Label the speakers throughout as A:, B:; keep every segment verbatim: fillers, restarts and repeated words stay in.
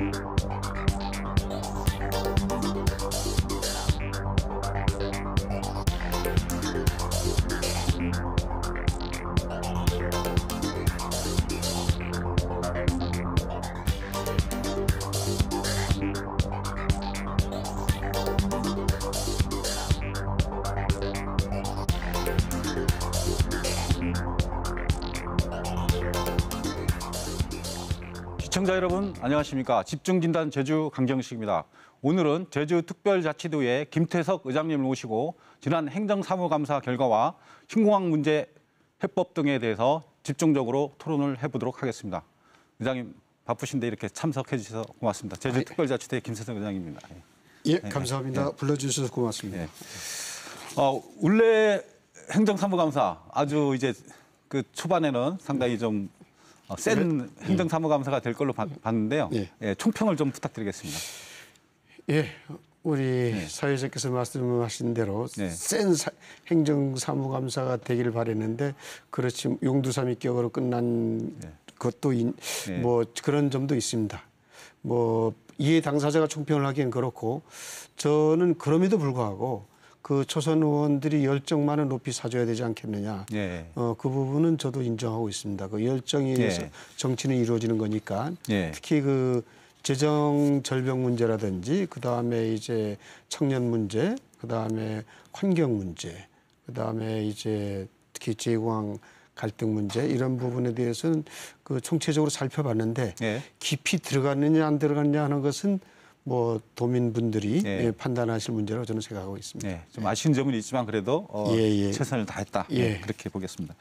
A: 시청자 여러분 안녕하십니까. 집중진단 제주 강정식입니다. 오늘은 제주특별자치도의 김태석 의장님을 모시고 지난 행정사무감사 결과와 신공항 문제 해법 등에 대해서 집중적으로 토론을 해보도록 하겠습니다. 의장님 바쁘신데 이렇게 참석해 주셔서 고맙습니다. 제주특별자치도의 김태석 의장입니다.
B: 예, 감사합니다. 네. 불러주셔서 고맙습니다. 네.
A: 어, 원래 행정사무감사 아주 이제 그 초반에는 상당히 좀 센 네. 행정사무감사가 될 걸로 봤는데요. 네. 예, 총평을 좀 부탁드리겠습니다.
B: 예, 우리 네. 사회자께서 말씀하신 대로 네. 센 사, 행정사무감사가 되기를 바랬는데 그렇지 용두사미격으로 끝난 네. 것도 인, 네. 뭐 그런 점도 있습니다. 뭐 이해 당사자가 총평을 하기엔 그렇고 저는 그럼에도 불구하고 그 초선 의원들이 열정만은 높이 사줘야 되지 않겠느냐. 예. 어, 그 부분은 저도 인정하고 있습니다. 그 열정에 의해서 예. 정치는 이루어지는 거니까. 예. 특히 그 재정 절벽 문제라든지 그 다음에 이제 청년 문제, 그 다음에 환경 문제, 그 다음에 이제 특히 제공항 갈등 문제 이런 부분에 대해서는 그 총체적으로 살펴봤는데 예. 깊이 들어갔느냐 안 들어갔느냐 하는 것은 뭐 도민분들이 예. 판단하실 문제라고 저는 생각하고 있습니다.
A: 예, 좀 아쉬운 점은 있지만 그래도 어, 예, 예. 최선을 다했다. 예. 예, 그렇게 보겠습니다.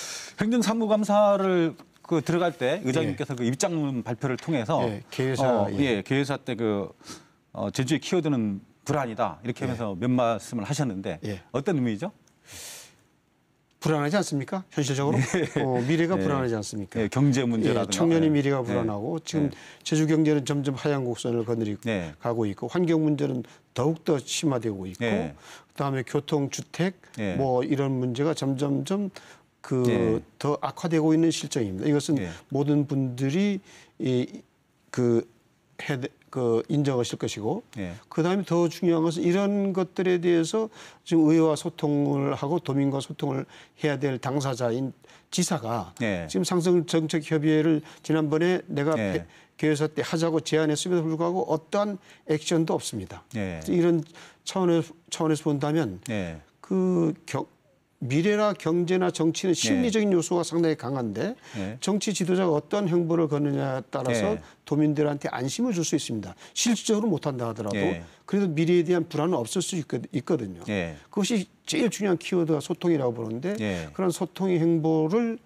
A: 행정사무감사를 그 들어갈 때 의장님께서 예. 그 입장문 발표를 통해서
B: 예, 개회사
A: 어, 예, 개회사 때 그 어, 제주의 키워드는 불안이다 이렇게 하면서 예. 몇 말씀을 하셨는데 예. 어떤 의미죠?
B: 불안하지 않습니까? 현실적으로 네. 어, 미래가 네. 불안하지 않습니까?
A: 네, 경제 문제라든가
B: 예, 청년의 미래가 불안하고 네. 지금 네. 제주 경제는 점점 하향 곡선을 거느리고 네. 가고 있고 환경 문제는 더욱 더 심화되고 있고 네. 그다음에 교통, 주택 네. 뭐 이런 문제가 점점점 그 더 네. 악화되고 있는 실정입니다. 이것은 네. 모든 분들이 이, 그 해, 그 인정하실 것이고 예. 그다음에 더 중요한 것은 이런 것들에 대해서 지금 의회와 소통을 하고 도민과 소통을 해야 될 당사자인 지사가 예. 지금 상생정책협의회를 지난번에 내가 예. 개회사 때 하자고 제안했음에도 불구하고 어떠한 액션도 없습니다. 예. 이런 차원에서, 차원에서 본다면 예. 그 경, 미래나 경제나 정치는 심리적인 네. 요소가 상당히 강한데 네. 정치 지도자가 어떤 행보를 거느냐에 따라서 네. 도민들한테 안심을 줄 수 있습니다. 실질적으로 못한다 하더라도 네. 그래도 미래에 대한 불안은 없을 수 있거든요. 네. 그것이 제일 중요한 키워드가 소통이라고 보는데 네. 그런 소통의 행보를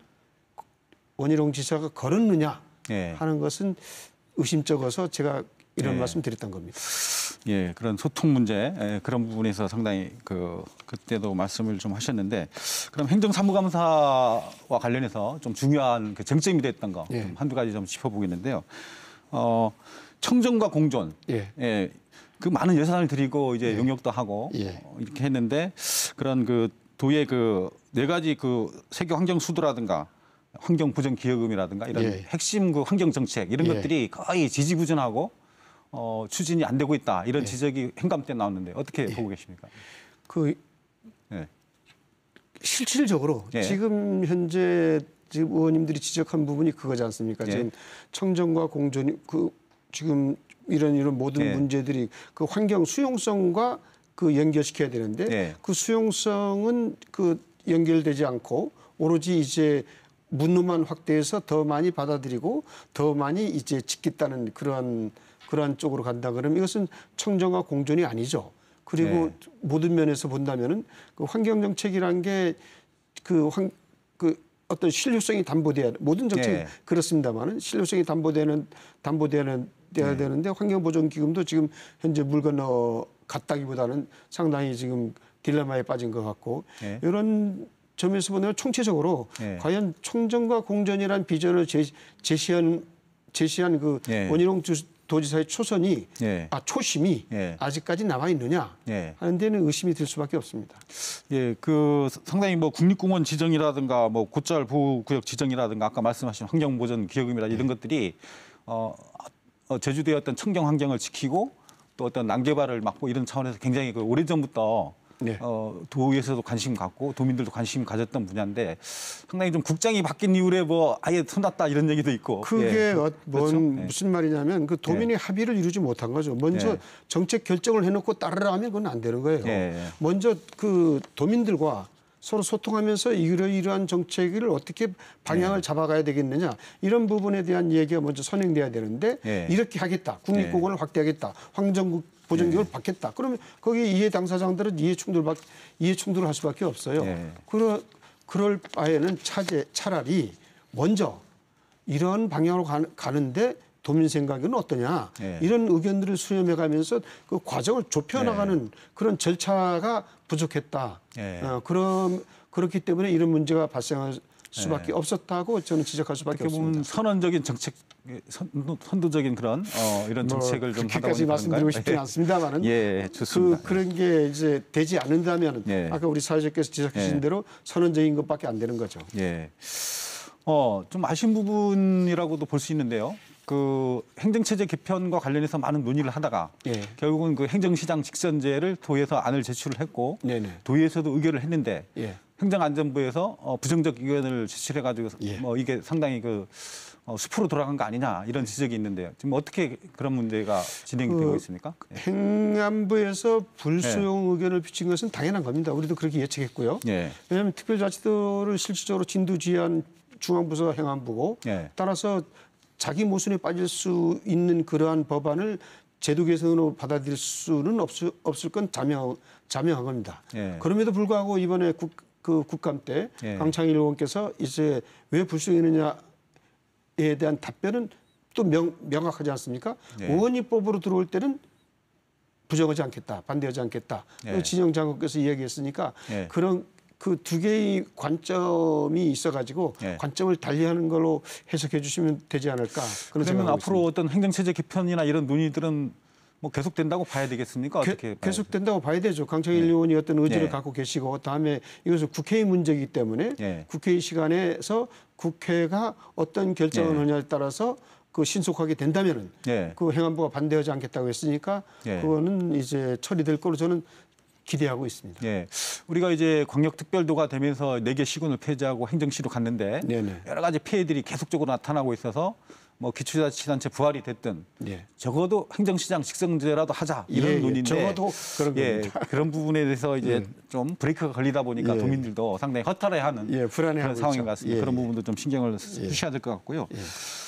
B: 원희룡 지사가 걸었느냐 네. 하는 것은 의심쩍어서 제가 이런 네. 말씀 드렸던 겁니다.
A: 예, 그런 소통 문제 예, 그런 부분에서 상당히 그 그때도 말씀을 좀 하셨는데 그럼 행정사무감사와 관련해서 좀 중요한 그 쟁점이 됐던 거 예. 좀 한두 가지 좀 짚어보겠는데요. 어, 청정과 공존, 예. 예, 그 많은 예산을 들이고 이제 예. 용역도 하고 예. 어, 이렇게 했는데 그런 그 도의 그 네 가지 그 세계 환경 수도라든가 환경 보전 기여금이라든가 이런 예. 핵심 그 환경 정책 이런 예. 것들이 거의 지지부진하고 어, 추진이 안 되고 있다 이런 네. 지적이 행감 때 나왔는데 어떻게 네. 보고 계십니까?
B: 그 네. 실질적으로 네. 지금 현재 지금 의원님들이 지적한 부분이 그거지 않습니까? 네. 지금 청정과 공존이 그 지금 이런 이런 모든 네. 문제들이 그 환경 수용성과 그 연결시켜야 되는데 네. 그 수용성은 그 연결되지 않고 오로지 이제 문호만 확대해서 더 많이 받아들이고 더 많이 이제 짓겠다는 그러한 그러한 쪽으로 간다 그러면 이것은 청정과 공존이 아니죠. 그리고 네. 모든 면에서 본다면은 그 환경 정책이란 게 그 환 그 어떤 실효성이 담보돼야 모든 정책이 네. 그렇습니다만은 실효성이 담보되는 담보되는 돼야 네. 되는데 환경 보존 기금도 지금 현재 물 건너 갔다기보다는 상당히 지금 딜레마에 빠진 것 같고 네. 이런 점에서 보면 총체적으로 네. 과연 청정과 공존이라는 비전을 제시, 제시한 제시한 그 네. 원희룡 도지사의 초선이 예. 아 초심이 예. 아직까지 남아 있느냐 예. 하는 데는 의심이 들 수밖에 없습니다.
A: 예, 그 상당히 뭐 국립공원 지정이라든가 뭐 곧잘 보호구역 지정이라든가 아까 말씀하신 환경보전 기여금이라 이런 예. 것들이 어, 어, 제주도의 어떤 청정 환경을 지키고 또 어떤 난개발을 막고 이런 차원에서 굉장히 그 오래전부터 네. 어, 도에서도 관심 갖고 도민들도 관심 가졌던 분야인데 상당히 좀 국장이 바뀐 이후에 뭐 아예 손놨다 이런 얘기도 있고.
B: 그게
A: 예.
B: 어, 뭔
A: 그렇죠?
B: 무슨 말이냐면 그 도민의 예. 합의를 이루지 못한 거죠. 먼저 예. 정책 결정을 해놓고 따르라 하면 그건 안 되는 거예요. 예. 먼저 그 도민들과 서로 소통하면서 이러이러한 정책을 어떻게 방향을 예. 잡아가야 되겠느냐 이런 부분에 대한 얘기가 먼저 선행돼야 되는데 예. 이렇게 하겠다. 국립공원을 예. 확대하겠다. 황정국 보전기를 예. 받겠다. 그러면 거기 이해 당사자들은 이해 충돌 이해 충돌을 할 수밖에 없어요. 예. 그러, 그럴 바에는 차제, 차라리 먼저 이런 방향으로 가, 가는데 도민 생각은 어떠냐 예. 이런 의견들을 수렴해가면서 그 과정을 좁혀나가는 예. 그런 절차가 부족했다. 예. 어, 그럼 그렇기 때문에 이런 문제가 발생할 수밖에 예. 없었다고 저는 지적할 수밖에 없습니다.
A: 보면 선언적인 정책, 선도적인 그런 어, 이런 정책을
B: 뭐
A: 좀 하다
B: 그렇게까지 말씀드리고 싶지는
A: 예.
B: 않습니다만은
A: 예, 좋습니다.
B: 그, 그런 게 이제 되지 않는다면
A: 예.
B: 아까 우리 사회자께서 지적하신 예. 대로 선언적인 것밖에 안 되는 거죠.
A: 예. 어, 좀 아쉬운 부분이라고도 볼 수 있는데요. 그 행정체제 개편과 관련해서 많은 논의를 하다가 예. 결국은 그 행정시장 직선제를 도에서 안을 제출을 했고 네네. 도에서도 의결을 했는데 예. 행정안전부에서 어, 부정적 의견을 제출해가지고 예. 뭐 이게 상당히 그 어, 숲으로 돌아간 거 아니냐 이런 지적이 있는데요. 지금 어떻게 그런 문제가 진행이 그 되고 있습니까? 예.
B: 행안부에서 불수용 예. 의견을 비친 것은 당연한 겁니다. 우리도 그렇게 예측했고요. 예. 왜냐하면 특별자치도를 실질적으로 진두지휘한 중앙부서가 행안부고 예. 따라서 자기 모순에 빠질 수 있는 그러한 법안을 제도 개선으로 받아들일 수는 없을, 없을 건 자명, 자명한 겁니다. 예. 그럼에도 불구하고 이번에 국, 그 국감 때 예. 강창일 의원께서 이제 왜 불수용했느냐에 대한 답변은 또 명, 명확하지 않습니까? 예. 의원입법으로 들어올 때는 부정하지 않겠다, 반대하지 않겠다. 예. 진영 장관께서 이야기했으니까 예. 그런 그 두 개의 관점이 있어가지고 예. 관점을 달리하는 걸로 해석해 주시면 되지 않을까 그런
A: 그러면 앞으로
B: 있습니다.
A: 어떤 행정체제 개편이나 이런 논의들은 뭐 계속된다고 봐야 되겠습니까?
B: 게,
A: 어떻게
B: 계속된다고 봐야 되죠. 강창일 예. 의원이 어떤 의지를 예. 갖고 계시고 다음에 이것은 국회의 문제이기 때문에 예. 국회의 시간에서 국회가 어떤 결정을 예. 하냐에 따라서 그 신속하게 된다면은 예. 그 행안부가 반대하지 않겠다고 했으니까 예. 그거는 이제 처리될 걸로 저는 기대하고 있습니다.
A: 예, 우리가 이제 광역특별도가 되면서 네 개 시군을 폐지하고 행정시로 갔는데 네네. 여러 가지 피해들이 계속적으로 나타나고 있어서 뭐 기초자치단체 부활이 됐든 예. 적어도 행정시장 직선제라도 하자 이런 예, 논의인데
B: 적어도 그런
A: 예, 그런 부분에 대해서 이제 예. 좀 브레이크가 걸리다 보니까 예. 도민들도 상당히 허탈해하는
B: 예,
A: 그런 상황인 것 같습니다. 예. 그런 부분도 좀 신경을 쓰셔야 될 것 같고요. 예.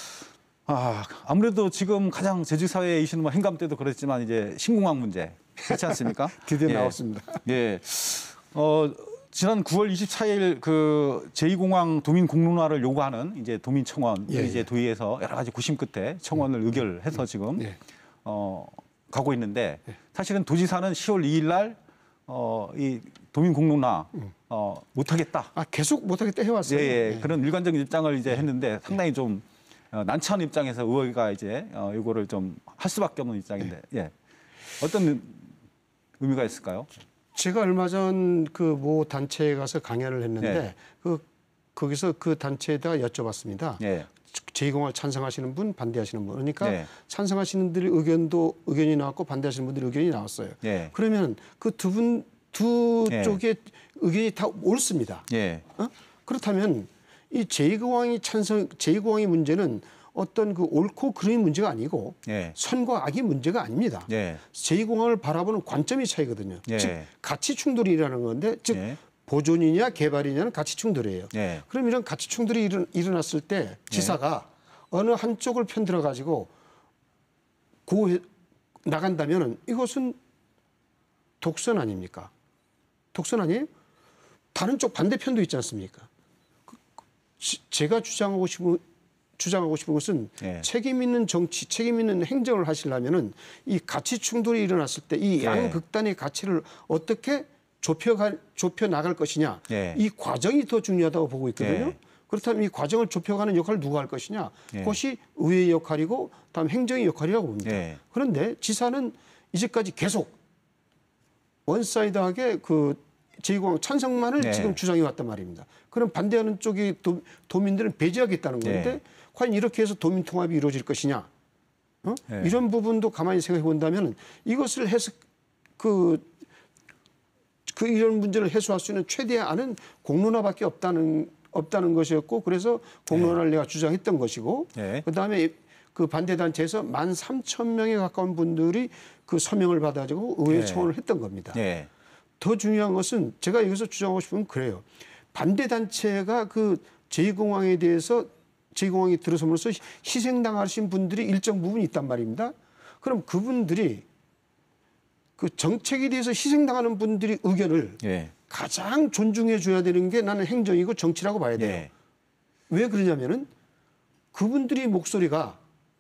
A: 아, 아무래도 지금 가장 제주 사회에 이슈는 뭐 행감 때도 그랬지만 이제 신공항 문제 그렇지 않습니까?
B: 드디어
A: 예.
B: 나왔습니다.
A: 예. 어, 지난 구월 이십사일 그 제이 공항 도민 공론화를 요구하는 이제 도민청원 예. 이제 도의에서 여러 가지 구심 끝에 청원을 예. 의결해서 지금 예. 어, 가고 있는데 사실은 도지사는 시월 이일 날 어, 이 도민 공론화 어, 못하겠다.
B: 아, 계속 못하겠다 해왔어요.
A: 예, 예. 예. 그런 일관적인 입장을 이제 했는데 상당히 좀 어, 난처한 입장에서 의회가 이제 어, 이거를 좀 할 수밖에 없는 입장인데 예. 어떤 의미가 있을까요?
B: 제가 얼마 전 그 모 단체에 가서 강연을 했는데 예. 그 거기서 그 단체에다 여쭤봤습니다. 예. 제이 공항을 찬성하시는 분, 반대하시는 분. 그러니까 예. 찬성하시는 분들의 의견도 의견이 나왔고 반대하시는 분들의 의견이 나왔어요. 예. 그러면 그 두 분 두 예. 쪽의 의견이 다 옳습니다. 예. 어? 그렇다면 이 제이 공항이 찬성, 제이 공항의 문제는 어떤 그 옳고 그름의 문제가 아니고 예. 선과 악의 문제가 아닙니다. 예. 제이 공항을 바라보는 관점이 차이거든요. 예. 즉 가치 충돌이라는 건데 즉 예. 보존이냐 개발이냐는 가치 충돌이에요. 예. 그럼 이런 가치 충돌이 일어, 일어났을 때 지사가 예. 어느 한쪽을 편들어 가지고 고 나간다면은 이것은 독선 아닙니까? 독선 아니에요? 다른 쪽 반대편도 있지 않습니까? 제가 주장하고 싶은 주장하고 싶은 것은 예. 책임 있는 정치, 책임 있는 행정을 하시려면은 이 가치 충돌이 일어났을 때 이 양극단의 예. 가치를 어떻게 좁혀 좁혀 나갈 것이냐 예. 이 과정이 더 중요하다고 보고 있거든요. 예. 그렇다면 이 과정을 좁혀가는 역할을 누가 할 것이냐 예. 그것이 의회의 역할이고 다음 행정의 역할이라고 봅니다. 예. 그런데 지사는 이제까지 계속 원사이드하게 그 제이 공항 찬성만을 네. 지금 주장해 왔단 말입니다. 그럼 반대하는 쪽이 도, 도민들은 배제하겠다는 건데 네. 과연 이렇게 해서 도민 통합이 이루어질 것이냐? 어?
A: 네.
B: 이런 부분도 가만히 생각해 본다면 이것을 해석 그, 그 이런 문제를 해소할 수 있는 최대한은 공론화밖에 없다는 없다는 것이었고 그래서 공론화를 네. 내가 주장했던 것이고 네. 그다음에 그 반대 단체에서 만 삼천 명에 가까운 분들이 그 서명을 받아가지고 의회 네. 청원을 했던 겁니다. 네. 더 중요한 것은 제가 여기서 주장하고 싶은 건 그래요. 반대 단체가 그 제이공항에 대해서 제이공항이 들어섬으로써 희생당하신 분들이 일정 부분 있단 말입니다. 그럼 그분들이 그 정책에 대해서 희생당하는 분들이 의견을 예. 가장 존중해 줘야 되는 게 나는 행정이고 정치라고 봐야 돼요. 예. 왜 그러냐면은 그분들이 목소리가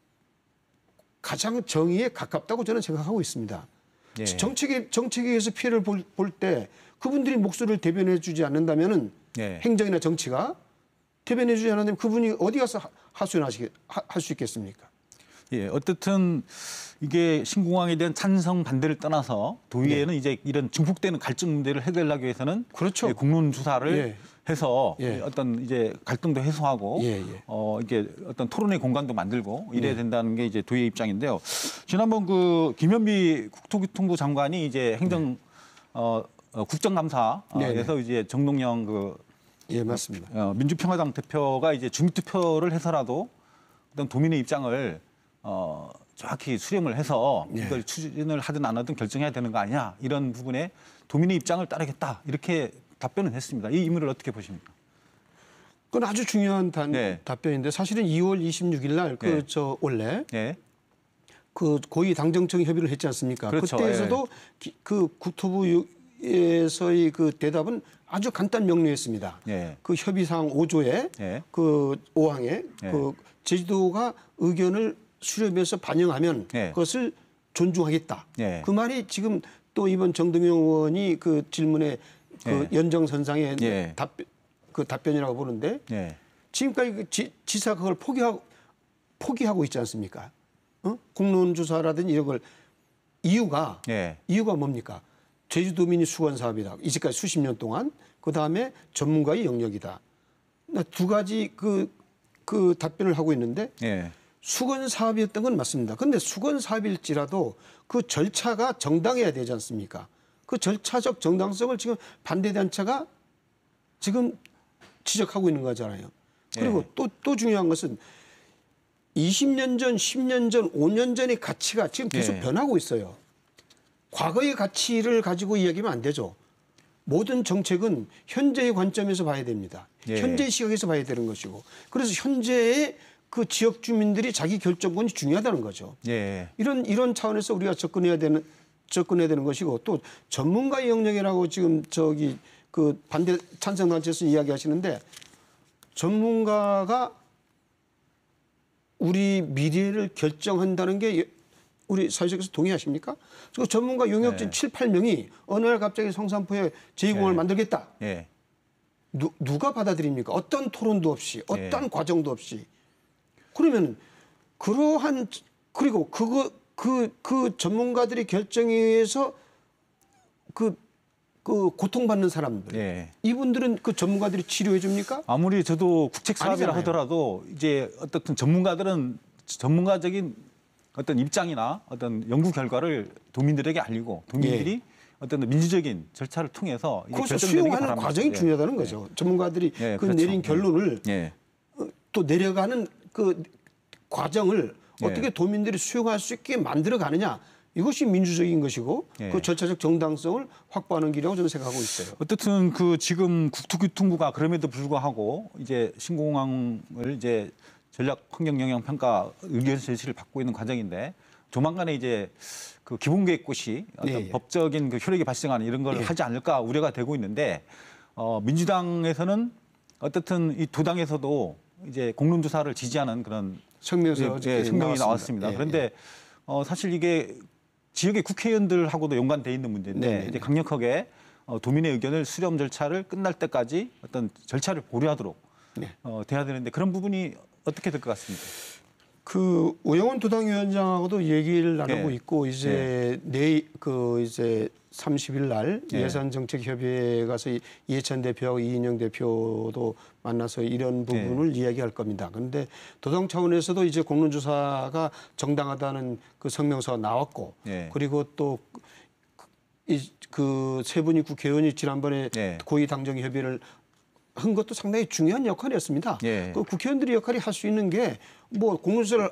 B: 가장 정의에 가깝다고 저는 생각하고 있습니다. 예. 정책에, 정책에 의해서 피해를 볼, 볼 때 그분들이 목소리를 대변해 주지 않는다면은 예. 행정이나 정치가 대변해 주지 않는다면 그분이 어디 가서 하소연하시게 할 수 있겠습니까?
A: 예, 어쨌든 이게 신공항에 대한 찬성 반대를 떠나서 도의회는 네. 이제 이런 증폭되는 갈등 문제를 해결하기 위해서는 그렇죠. 예, 국론 조사를 예. 해서 예. 어떤 이제 갈등도 해소하고 예, 예. 어 이게 어떤 토론의 공간도 만들고 이래야 된다는 게 이제 도의회 입장인데요. 지난번 그 김현미 국토교통부 장관이 이제 행정 네. 어, 어, 국정감사에서 이제 정동영 그
B: 예, 맞습니다.
A: 어, 민주평화당 대표가 이제 주민투표를 해서라도 어떤 도민의 입장을 어, 정확히 수렴을 해서 예. 이걸 추진을 하든 안 하든 결정해야 되는 거 아니냐 이런 부분에 도민의 입장을 따르겠다 이렇게 답변을 했습니다. 이 의무를 어떻게 보십니까?
B: 그건 아주 중요한 단, 네. 답변인데 사실은 이월 이십육일 날 그 저 네. 원래 네. 그 고위 당정청 협의를 했지 않습니까? 그렇죠. 그때에서도 네. 기, 그 국토부에서의 그 대답은 아주 간단 명료했습니다. 네. 그 협의사항 오 조에 네. 그 오 항에 네. 그 제주도가 의견을 수렴해서 반영하면 네. 그것을 존중하겠다. 네. 그 말이 지금 또 이번 정동영 의원이 그 질문에 그 네. 연정선상의 네. 답변, 그 답변이라고 보는데 네. 지금까지 그 지, 지사 그걸 포기하고 포기하고 있지 않습니까? 어? 공론조사라든지 이런 걸 이유가 네. 이유가 뭡니까? 제주도민이 수건 사업이다. 이제까지 수십 년 동안 그 다음에 전문가의 영역이다. 두 가지 그, 그 답변을 하고 있는데. 네. 수건 사업이었던 건 맞습니다. 그런데 수건 사업일지라도 그 절차가 정당해야 되지 않습니까? 그 절차적 정당성을 지금 반대 단체가 지금 지적하고 있는 거잖아요. 그리고 네. 또, 또 중요한 것은 이십 년 전, 십 년 전, 오 년 전의 가치가 지금 계속 네. 변하고 있어요. 과거의 가치를 가지고 이야기하면 안 되죠. 모든 정책은 현재의 관점에서 봐야 됩니다. 네. 현재의 시각에서 봐야 되는 것이고. 그래서 현재의 그 지역 주민들이 자기 결정권이 중요하다는 거죠. 예. 이런 이런 차원에서 우리가 접근해야 되는 접근해야 되는 것이고 또 전문가의 영역이라고 지금 저기 그 반대 찬성 단체에서 이야기하시는데 전문가가 우리 미래를 결정한다는 게 우리 사회적에서 동의하십니까? 그 전문가 용역진 예. 칠, 팔 명이 어느 날 갑자기 성산포에 제이공항을 예. 만들겠다. 예. 누, 누가 받아들입니까? 어떤 토론도 없이 어떤 예. 과정도 없이. 그러면 그러한 그리고 그거 그 그 전문가들이 결정에 의해서 그 그 고통받는 사람들 예. 이분들은 그 전문가들이 치료해 줍니까?
A: 아무리 저도 국책 사업이라 하더라도 이제 어떻든 전문가들은 전문가적인 어떤 입장이나 어떤 연구 결과를 도민들에게 알리고 도민들이 예. 어떤 민주적인 절차를 통해서
B: 그것을 수용하는 과정이 예. 중요하다는 거죠. 예. 전문가들이 예, 그 그렇죠. 내린 결론을 예. 또 내려가는 그 과정을 예. 어떻게 도민들이 수용할 수 있게 만들어 가느냐 이것이 민주적인 것이고 예. 그 절차적 정당성을 확보하는 길이라고 저는 생각하고 있어요.
A: 어쨌든 그 지금 국토교통부가 그럼에도 불구하고 이제 신공항을 이제 전략 환경 영향 평가 의견 제시를 받고 있는 과정인데 조만간에 이제 그 기본계획꽃이 어떤 예. 법적인 그 효력이 발생하는 이런 걸 예. 하지 않을까 우려가 되고 있는데 어, 민주당에서는 어떻든 이 두 당에서도 이제 공론조사를 지지하는 그런
B: 성명서
A: 예, 예, 성명이 나왔습니다. 예, 그런데 예. 어, 사실 이게 지역의 국회의원들하고도 연관돼 있는 문제인데 네네네. 이제 강력하게 어, 도민의 의견을 수렴 절차를 끝날 때까지 어떤 절차를 보류하도록 네. 어, 돼야 되는데 그런 부분이 어떻게 될 것 같습니까?
B: 그 오영훈 도당위원장하고도 얘기를 나누고 네. 있고 이제 네. 내 그 이제 삼십 일 날
A: 예.
B: 예산정책협의회에 가서 이해찬 대표하고 이인영 대표도 만나서 이런 부분을 예. 이야기할 겁니다. 그런데 도당 차원에서도 이제 공론조사가 정당하다는 그 성명서가 나왔고 예. 그리고 또 그 세 분이 국회의원이 지난번에 예. 고위 당정 협의를 한 것도 상당히 중요한 역할이었습니다. 예. 그 국회의원들의 역할이 할 수 있는 게 뭐 공론조사를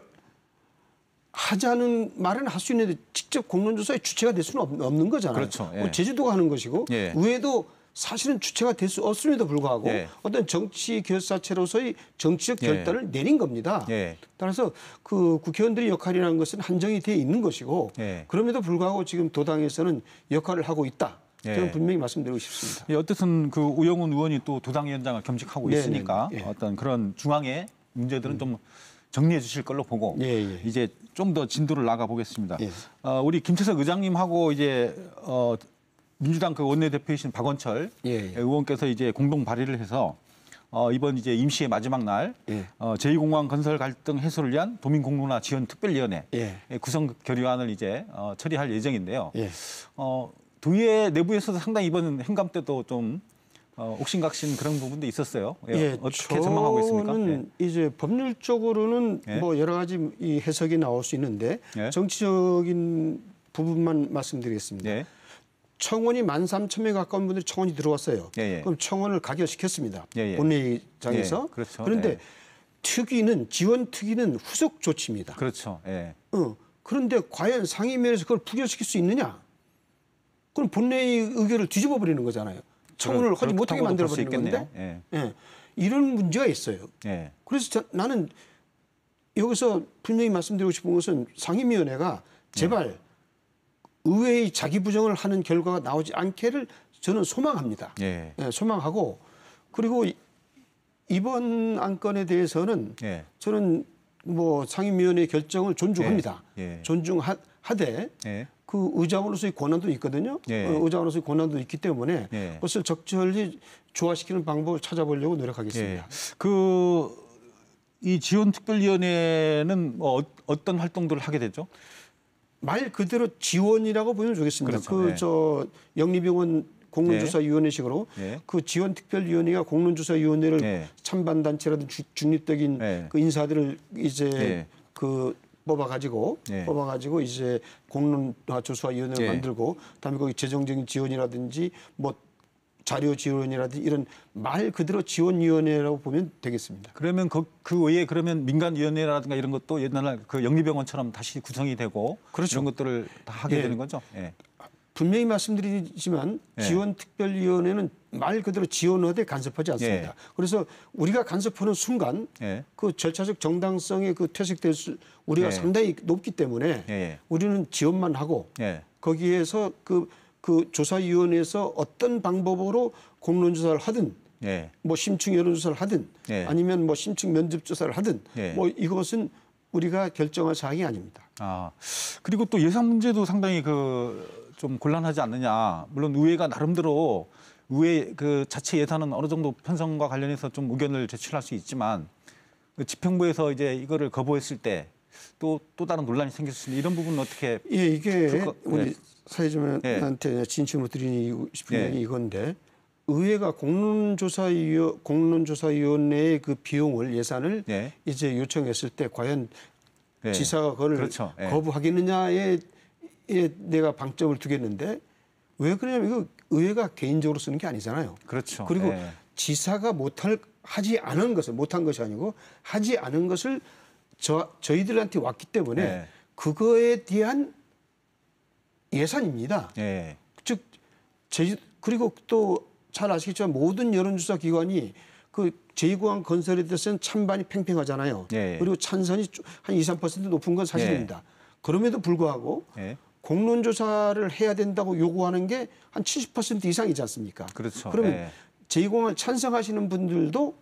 B: 하자는 말은 할 수 있는데 직접 공론조사의 주체가 될 수는 없는 거잖아요.
A: 그렇죠. 예.
B: 뭐 제주도가 하는 것이고
A: 예.
B: 의회도 사실은 주체가 될 수 없음에도 불구하고 예. 어떤 정치 결사체로서의 정치적 결단을 예. 내린 겁니다. 예. 따라서 그 국회의원들의 역할이라는 것은 한정이 되어 있는 것이고 예. 그럼에도 불구하고 지금 도당에서는 역할을 하고 있다. 저는 예. 분명히 말씀드리고 싶습니다.
A: 예, 어쨌든 그 우영훈 의원이 또 도당위원장을 겸직하고 네네. 있으니까 예. 어떤 그런 중앙의 문제들은 음. 좀 정리해 주실 걸로 보고 예, 예. 이제 좀 더 진도를 나가 보겠습니다. 예. 어, 우리 김채석 의장님하고 이제 어, 민주당 그 원내대표이신 박원철 예, 예. 의원께서 이제 공동 발의를 해서 어, 이번 이제 임시의 마지막 날 예. 어, 제이 공항 건설 갈등 해소를 위한 도민공론화 지원 특별위원회 예. 구성 결의안을 이제 어, 처리할 예정인데요. 예. 어, 도의회 내부에서도 상당히 이번 행감 때도 좀 어, 옥신각신 그런 부분도 있었어요. 예,
B: 예,
A: 어떻게 전망하고 있습니까?
B: 예. 이제 법률적으로는 예. 뭐 여러 가지 이 해석이 나올 수 있는데 예. 정치적인 부분만 말씀드리겠습니다. 예. 청원이 만 삼천 명 가까운 분들이 청원이 들어왔어요. 예, 예. 그럼 청원을 가결시켰습니다. 예, 예. 본회의장에서. 예, 그렇죠. 그런데 예. 특위는 지원 특위는 후속 조치입니다.
A: 그렇죠. 예.
B: 어, 그런데 과연 상임위에서 그걸 부결시킬 수 있느냐? 그럼 본회의 의결을 뒤집어 버리는 거잖아요. 청원을 하지 못하게 만들어 버리는 건데 예. 예. 이런 문제가 있어요. 예. 그래서 저, 나는 여기서 분명히 말씀드리고 싶은 것은 상임위원회가 제발 예. 의회의 자기 부정을 하는 결과가 나오지 않기를 저는 소망합니다. 예. 예, 소망하고 그리고 이번 안건에 대해서는 예. 저는 뭐 상임위원회 결정을 존중합니다. 예. 예. 존중하되 예. 그 의장으로서의 권한도 있거든요. 예. 어, 의장으로서의 권한도 있기 때문에 예. 그것을 적절히 조화시키는 방법을 찾아보려고 노력하겠습니다. 예.
A: 그 이 지원특별위원회는 뭐 어떤 활동들을 하게 되죠?
B: 말 그대로 지원이라고 보면 좋겠습니다. 그렇죠. 그 저 예. 영리병원 공론조사위원회식으로 예. 그 지원특별위원회가 공론조사위원회를 예. 찬반단체라든지 중립적인 예. 그 인사들을 이제 예. 그 뽑아가지고 예. 뽑아가지고 이제 공론조사위원회를 예. 만들고 그다음에 거기 재정적인 지원이라든지 뭐 자료 지원이라든지 이런 말 그대로 지원위원회라고 보면 되겠습니다.
A: 그러면 그, 그 외에 그러면 민간위원회라든가 이런 것도 옛날 그 영리병원처럼 다시 구성이 되고 그렇죠. 이런 것들을 다 하게 예. 되는 거죠? 예.
B: 분명히 말씀드리지만 예. 지원특별위원회는 말 그대로 지원하되 간섭하지 않습니다. 예. 그래서 우리가 간섭하는 순간 예. 그 절차적 정당성에 그 퇴색될 수 우리가 예. 상당히 높기 때문에 예. 우리는 지원만 하고 예. 거기에서 그, 그 조사위원회에서 어떤 방법으로 공론조사를 하든 예. 뭐 심층 여론조사를 하든 예. 아니면 뭐 심층 면접조사를 하든 예. 뭐 이것은 우리가 결정할 사항이 아닙니다.
A: 아 그리고 또 예산 문제도 상당히 그 좀 곤란하지 않느냐. 물론 의회가 나름대로 의회 그 자체 예산은 어느 정도 편성과 관련해서 좀 의견을 제출할 수 있지만 그 집행부에서 이제 이거를 거부했을 때 또 또 다른 논란이 생길 수 있는 이런 부분은 어떻게?
B: 예, 이게 거, 우리 네. 사회자한테 예. 진심으로 드리고 싶은
A: 예.
B: 얘기 이건데 의회가 공론조사위원 공론조사위원회의 그 비용을 예산을 예. 이제 요청했을 때 과연 예. 지사가 그걸 그렇죠. 예. 거부하겠느냐에 내가 방점을 두겠는데 왜 그러냐면 이거 의회가 개인적으로 쓰는 게 아니잖아요.
A: 그렇죠.
B: 그리고
A: 예.
B: 지사가 못할 하지 않은 것을 못한 것이 아니고 하지 않은 것을 저 저희들한테 왔기 때문에 예. 그거에 대한 예산입니다. 예. 즉 제, 그리고 또 잘 아시겠지만 모든 여론조사 기관이 그 제이 공항 건설에 대해서는 찬반이 팽팽하잖아요. 예. 그리고 찬선이 한 이, 삼 퍼센트 높은 건 사실입니다. 예. 그럼에도 불구하고 예. 공론조사를 해야 된다고 요구하는 게 한 칠십 퍼센트 이상이지 않습니까?
A: 그렇죠.
B: 그러면
A: 예.
B: 제이 공항을 찬성하시는 분들도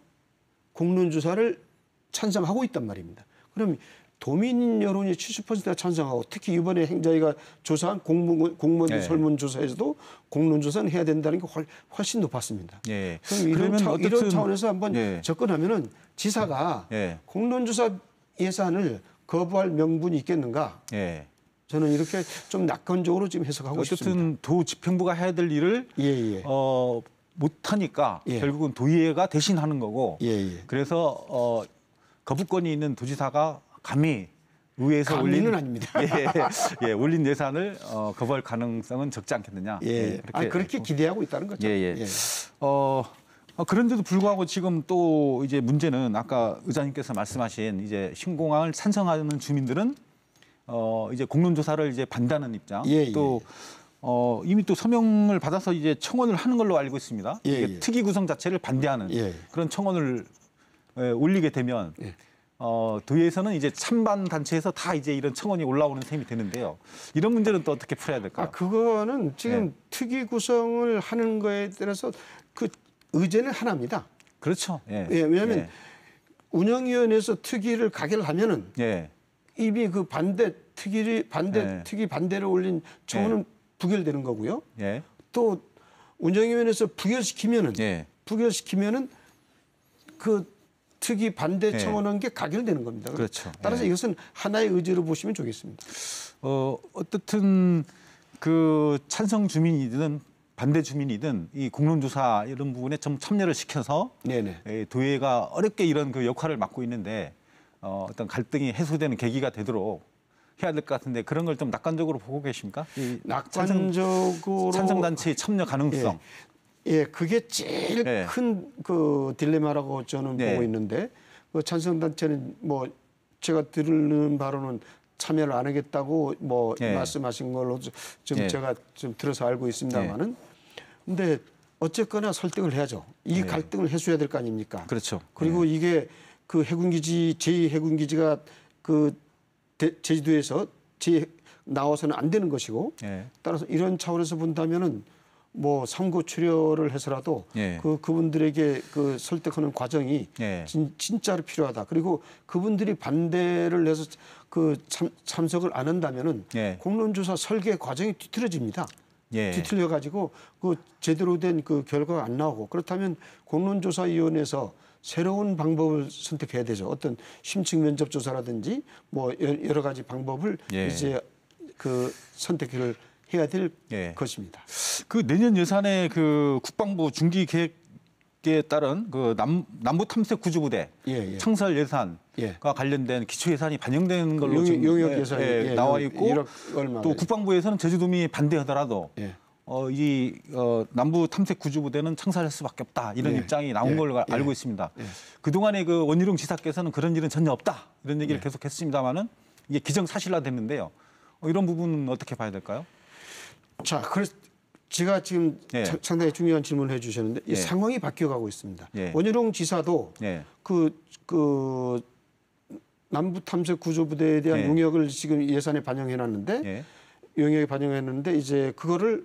B: 공론조사를 찬성하고 있단 말입니다. 그럼 도민 여론이 칠십 퍼센트가 찬성하고 특히 이번에 행자위가 조사한 공무원, 공무원 예. 설문조사에서도 공론조사는 해야 된다는 게 훨씬 높았습니다. 예. 그럼 이런, 차, 이런 차원에서 한번 예. 접근하면은 지사가 예. 공론조사 예산을 거부할 명분이 있겠는가? 예. 저는 이렇게 좀 낙관적으로 지금 해석하고
A: 어쨌든
B: 싶습니다.
A: 어쨌든 도 집행부가 해야 될 일을
B: 예, 예.
A: 어, 못하니까
B: 예.
A: 결국은 도의회가 대신하는 거고.
B: 예, 예.
A: 그래서 어, 거부권이 있는 도지사가 감히 의회에서
B: 감히는
A: 올린
B: 아닙니다.
A: 예, 예, 올린 예산을 어, 거부할 가능성은 적지 않겠느냐.
B: 예,
A: 예,
B: 그렇게, 아니, 그렇게 기대하고 있다는 거죠.
A: 예, 예.
B: 예.
A: 어, 어, 그런데도 불구하고 지금 또 이제 문제는 아까 의장님께서 말씀하신 이제 신공항을 찬성하는 주민들은 어, 이제 공론조사를 이제 반대하는 입장.
B: 예,
A: 또 어, 이미 또 서명을 받아서 이제 청원을 하는 걸로 알고 있습니다.
B: 예,
A: 이게
B: 예.
A: 특위 구성 자체를 반대하는
B: 예.
A: 그런 청원을 에, 올리게 되면
B: 예.
A: 어, 도의회에서는 이제 찬반 단체에서 다 이제 이런 청원이 올라오는 셈이 되는데요. 이런 문제는 또 어떻게 풀어야 될까요?
B: 아, 그거는 지금
A: 네.
B: 특위 구성을 하는 거에 따라서 그 의제는 하나입니다.
A: 그렇죠. 예.
B: 예, 왜냐하면
A: 예.
B: 운영위원회에서 특위를 가결하면은
A: 예.
B: 이미 그 반대 특위 반대
A: 네.
B: 특위 반대를 올린 청원은 부결되는 거고요.
A: 예.
B: 또 운영위원회에서 부결시키면은
A: 예.
B: 부결시키면은 그 특위 반대
A: 네.
B: 청원한 게 가결되는 겁니다.
A: 그렇죠.
B: 따라서
A: 예.
B: 이것은 하나의 의제로 보시면 좋겠습니다.
A: 어, 어떻든 그 찬성 주민이든 반대 주민이든 이 공론조사 이런 부분에 좀 참여를 시켜서
B: 네네.
A: 예, 도의회가 어렵게 이런 그 역할을 맡고 있는데 어, 어떤 갈등이 해소되는 계기가 되도록 해야 될 것 같은데 그런 걸 좀 낙관적으로 보고 계십니까? 이
B: 낙관적으로
A: 찬성 단체의 참여 가능성.
B: 예, 예 그게 제일
A: 네.
B: 큰 그 딜레마라고 저는
A: 네.
B: 보고 있는데 그 찬성 단체는 뭐 제가 들은 바로는 참여를 안 하겠다고 뭐
A: 네.
B: 말씀하신 걸로 좀
A: 네.
B: 제가 좀 들어서 알고 있습니다만은 근데 어쨌거나 설득을 해야죠. 이
A: 네.
B: 갈등을 해소해야 될 거 아닙니까?
A: 그렇죠.
B: 그리고
A: 네.
B: 이게 그 해군기지 제이 해군기지가 그 대- 제주도에서 제 나와서는 안 되는 것이고
A: 네.
B: 따라서 이런 차원에서 본다면은 뭐 삼고 추려를 해서라도
A: 예.
B: 그 그분들에게 그 설득하는 과정이
A: 예.
B: 진, 진짜로 필요하다. 그리고 그분들이 반대를 해서 그 참, 참석을 안 한다면은
A: 예.
B: 공론조사 설계 과정이 뒤틀어집니다.
A: 예.
B: 뒤틀려 가지고 그 제대로 된 그 결과가 안 나오고 그렇다면 공론조사위원회에서 새로운 방법을 선택해야 되죠. 어떤 심층 면접 조사라든지 뭐 여러 가지 방법을
A: 예.
B: 이제 그 선택을 해야 될
A: 예.
B: 것입니다.
A: 그 내년 예산에 그 국방부 중기 계획에 따른 그 남, 남부 탐색 구조부대
B: 예, 예.
A: 창설 예산과
B: 예.
A: 관련된 기초 예산이 반영된 걸로
B: 용역,
A: 지금
B: 용역
A: 예,
B: 예산이
A: 예,
B: 예,
A: 나와
B: 일-
A: 있고
B: 일억 얼마
A: 또 국방부에서는 제주도민이 반대하더라도
B: 예.
A: 어, 이 어, 남부 탐색 구조부대는 창설할 수밖에 없다 이런
B: 예.
A: 입장이 나온
B: 예.
A: 걸로
B: 예.
A: 알고 있습니다.
B: 예.
A: 그 동안에 그 원희룡 지사께서는 그런 일은 전혀 없다 이런 얘기를
B: 예.
A: 계속했습니다만은 이게 기정사실화됐는데요. 어, 이런 부분은 어떻게 봐야 될까요?
B: 자, 그래서 제가 지금
A: 예.
B: 차- 상당히 중요한 질문을 해주셨는데 이
A: 예.
B: 상황이 바뀌어가고 있습니다.
A: 예.
B: 원희룡 지사도
A: 예.
B: 그, 그 남부 탐색 구조부대에 대한
A: 예.
B: 용역을 지금 예산에 반영해놨는데
A: 예.
B: 용역에 반영했는데 이제 그거를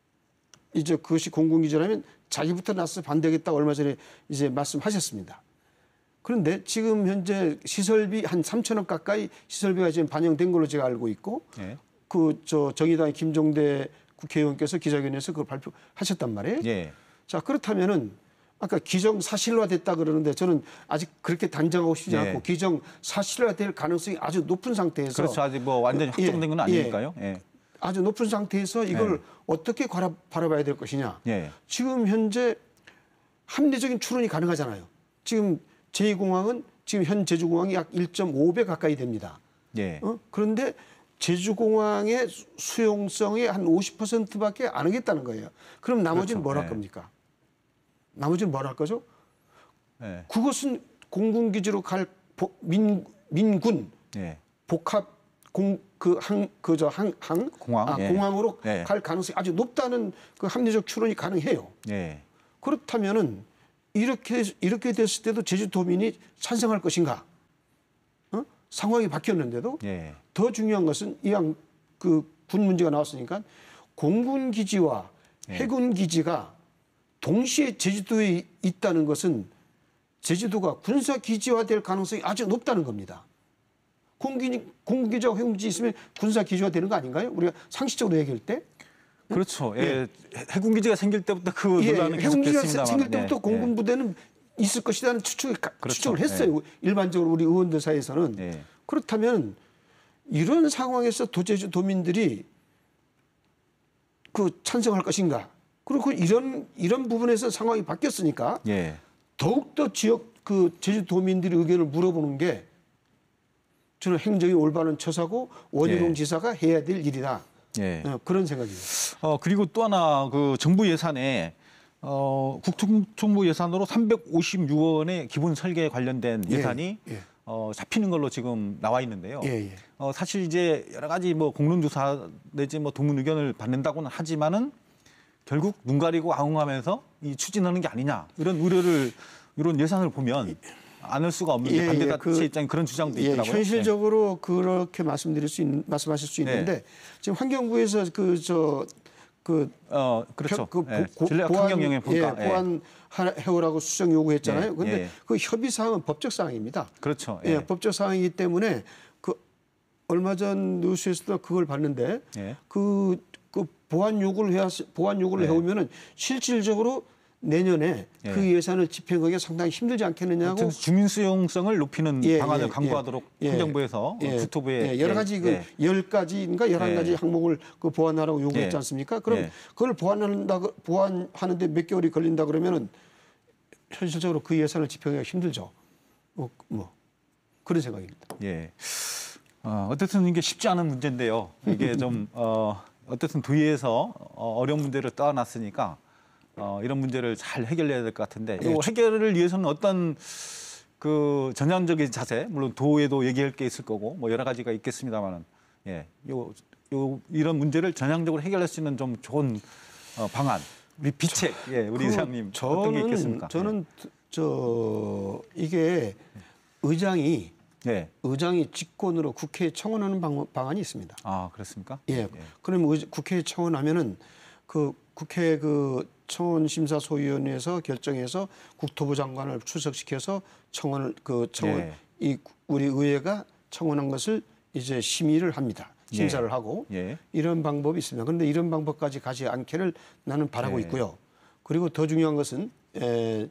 B: 이제 그것이 공공기지라면 자기부터 나서 반대하겠다 얼마 전에 이제 말씀하셨습니다. 그런데 지금 현재 시설비 한 삼천억 가까이 시설비가 지금 반영된 걸로 제가 알고 있고
A: 예.
B: 그 저 정의당의 김종대 국회의원께서 기자회견에서 그걸 발표하셨단 말이에요.
A: 예.
B: 자 그렇다면은 아까 기정 사실화됐다 그러는데 저는 아직 그렇게 단정하고 싶지
A: 예.
B: 않고 기정 사실화될 가능성이 아주 높은 상태에서
A: 그렇죠. 아직 뭐 완전히
B: 예,
A: 확정된 건
B: 예.
A: 아니니까요. 예.
B: 아주 높은 상태에서 이걸
A: 네.
B: 어떻게 바라, 바라봐야 될 것이냐.
A: 예.
B: 지금 현재 합리적인 추론이 가능하잖아요. 지금 제이 공항은 지금 현 제주공항이 약 일 점 오 배 가까이 됩니다.
A: 예.
B: 어? 그런데 제주공항의 수- 수용성의 한 오십 퍼센트밖에 안 하겠다는 거예요. 그럼 나머지는
A: 그렇죠.
B: 뭘 할
A: 네.
B: 겁니까? 나머지는 뭘 할 거죠?
A: 예.
B: 그것은 공군기지로 갈 보- 민, 민군
A: 예.
B: 복합 공 그 항 그 저 항 항
A: 공항?
B: 아,
A: 예.
B: 공항으로
A: 예.
B: 갈 가능성이 아주 높다는 그 합리적 추론이 가능해요.
A: 예.
B: 그렇다면은 이렇게 이렇게 됐을 때도 제주도민이 찬성할 것인가? 어? 상황이 바뀌었는데도
A: 예.
B: 더 중요한 것은 이왕 그 군 문제가 나왔으니까 공군 기지와 해군 기지가 동시에 제주도에 있다는 것은 제주도가 군사 기지화될 가능성이 아주 높다는 겁니다. 공군 공군기지와 해군기지 있으면 군사 기지화 되는 거 아닌가요? 우리가 상식적으로 얘기할 때.
A: 그렇죠. 예. 해군 기지가 생길 때부터 그
B: 예,
A: 논란은 계속
B: 해군기지가
A: 됐습니다만.
B: 생길 때부터
A: 예.
B: 공군 부대는 있을 것이라는 추측을,
A: 그렇죠.
B: 추측을 했어요. 일반적으로 우리 의원들 사이에서는.
A: 예.
B: 그렇다면 이런 상황에서 도제주 도민들이 그 찬성할 것인가? 그리고 이런 이런 부분에서 상황이 바뀌었으니까
A: 예.
B: 더욱더 지역 그 제주도민들의 의견을 물어보는 게 저는 행정이 올바른 처사고 원희룡
A: 예.
B: 지사가 해야 될 일이다.
A: 예.
B: 어, 그런 생각입니다.
A: 어, 그리고 또 하나 그 정부 예산에 어, 국토부 예산으로 삼백오십육 원의 기본 설계 관련된 예산이
B: 예, 예.
A: 어, 잡히는 걸로 지금 나와 있는데요.
B: 예, 예.
A: 어, 사실 이제 여러 가지 뭐 공론조사 내지 뭐 동문 의견을 받는다고는 하지만은 결국 눈 가리고 아웅하면서 이 추진하는 게 아니냐 이런 우려를 이런 예산을 보면 안을 수가 없는
B: 예,
A: 반대가
B: 예, 그,
A: 제 입장에 그런 주장도
B: 예,
A: 있더라고요.
B: 현실적으로 네. 그렇게 말씀드릴 수 있는 말씀하실 수 있는데
A: 네.
B: 지금 환경부에서 그 저 그
A: 어 그렇죠.
B: 그
A: 예,
B: 보,
A: 전략
B: 보완
A: 환경 영향 평가.
B: 예, 보완 해오라고 수정 요구했잖아요.
A: 예,
B: 그런데
A: 예.
B: 그 협의 사항은 법적 사항입니다.
A: 그렇죠.
B: 예,
A: 예.
B: 법적 사항이기 때문에 그 얼마 전 뉴스에서도 그걸 봤는데
A: 예.
B: 그, 그 보완 요구를 해야 보완 요구를
A: 예.
B: 해오면은 실질적으로 내년에
A: 예.
B: 그 예산을 집행하기가 상당히 힘들지 않겠느냐고
A: 주민 수용성을 높이는
B: 예,
A: 방안을
B: 예,
A: 강구하도록
B: 예,
A: 환경부에서
B: 예,
A: 국토부에
B: 예, 여러 가지 그 열 가지인가 열한 가지 항목을 그 보완하라고 요구했지
A: 예.
B: 않습니까? 그럼
A: 예.
B: 그걸 보완한다 보완하는데 몇 개월이 걸린다 그러면은 현실적으로 그 예산을 집행하기가 힘들죠. 뭐, 뭐 그런 생각입니다.
A: 예. 어, 어쨌든 이게 쉽지 않은 문제인데요. 이게 좀 어, 어쨌든 도의에서 어, 어려운 문제를 떠안았으니까 어, 이런 문제를 잘 해결해야 될 것 같은데 이 해결을 위해서는 어떤 그 전향적인 자세, 물론 도에도 얘기할 게 있을 거고 뭐 여러 가지가 있겠습니다만은 예, 요, 요 이런 문제를 전향적으로 해결할 수 있는 좀 좋은 어, 방안, 우리 비책, 예, 우리 이사님 어떤 게 있겠습니까?
B: 저는 예. 저 이게 의장이
A: 예.
B: 의장이 직권으로 국회에 청원하는 방, 방안이 있습니다.
A: 아 그렇습니까?
B: 예.
A: 예.
B: 그러면 의, 국회에 청원하면은 그 국회 그 청원 심사 소위원회에서 결정해서 국토부 장관을 출석시켜서 청원을 그 청원
A: 예.
B: 이 우리 의회가 청원한 것을 이제 심의를 합니다. 심사를
A: 예.
B: 하고
A: 예.
B: 이런 방법이 있습니다. 그런데 이런 방법까지 가지 않기를 나는 바라고
A: 예.
B: 있고요. 그리고 더 중요한 것은 에,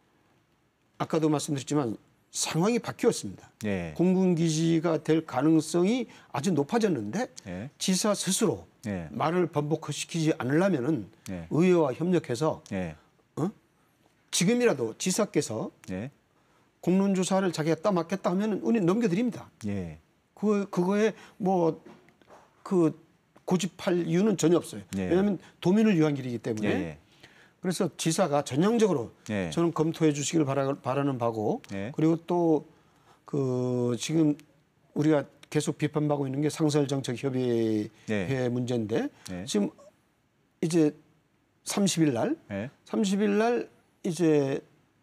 B: 아까도 말씀드렸지만 상황이 바뀌었습니다.
A: 예.
B: 공군기지가 될 가능성이 아주 높아졌는데
A: 예.
B: 지사 스스로
A: 예.
B: 말을 번복시키지 않으려면은
A: 예.
B: 의회와 협력해서
A: 예.
B: 어? 지금이라도 지사께서
A: 예.
B: 공론조사를 자기가 따맡겠다 하면은 우리 넘겨드립니다.
A: 예.
B: 그 그거에 뭐 그 고집할 이유는 전혀 없어요.
A: 예.
B: 왜냐하면 도민을 위한 길이기 때문에.
A: 예.
B: 그래서 지사가 전향적으로
A: 예.
B: 저는 검토해 주시길 바라, 바라는 바고
A: 예.
B: 그리고 또 그 지금 우리가 계속 비판받고 있는 게 상설정책협의회
A: 예.
B: 문제인데
A: 예.
B: 지금 이제 삼십 일 날
A: 예.
B: 삼십 일 날 이제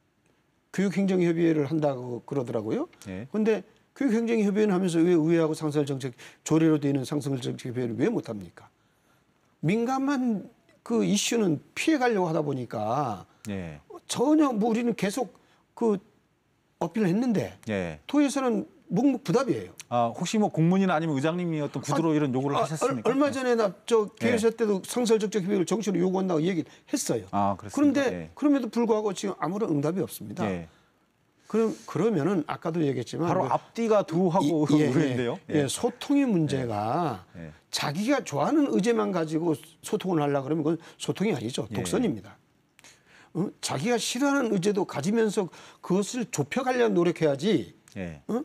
B: 교육행정협의회를 한다고 그러더라고요.
A: 예.
B: 그런데 교육행정협의회는 하면서 왜 의회하고 상설정책 조례로 되어 있는 상설정책협의회를 왜 못합니까? 민감한 그 이슈는 피해가려고 하다 보니까
A: 예.
B: 전혀 뭐 우리는 계속 그 어필을 했는데
A: 예.
B: 도에서는 묵묵부답이에요.
A: 아, 혹시 뭐 공문이나 아니면 의장님이 어떤 구두로
B: 아,
A: 이런 요구를
B: 아,
A: 하셨습니까?
B: 얼마 전에 나저 개회사
A: 예.
B: 때도 상설정책 협의회를 정식으로 요구한다고 얘기를 했어요.
A: 아, 그렇습니다.
B: 그런데
A: 예.
B: 그럼에도 불구하고 지금 아무런 응답이 없습니다.
A: 예.
B: 그럼 그러면은 아까도 얘기했지만
A: 바로
B: 그
A: 앞뒤가 두하고
B: 이- 예,
A: 의외인데요.
B: 예, 예, 소통의 문제가
A: 예.
B: 자기가 좋아하는 의제만 가지고 소통을 하려고 그러면 그건 소통이 아니죠.
A: 예.
B: 독선입니다. 어? 자기가 싫어하는 의제도 가지면서 그것을 좁혀가려고 노력해야지.
A: 예.
B: 어?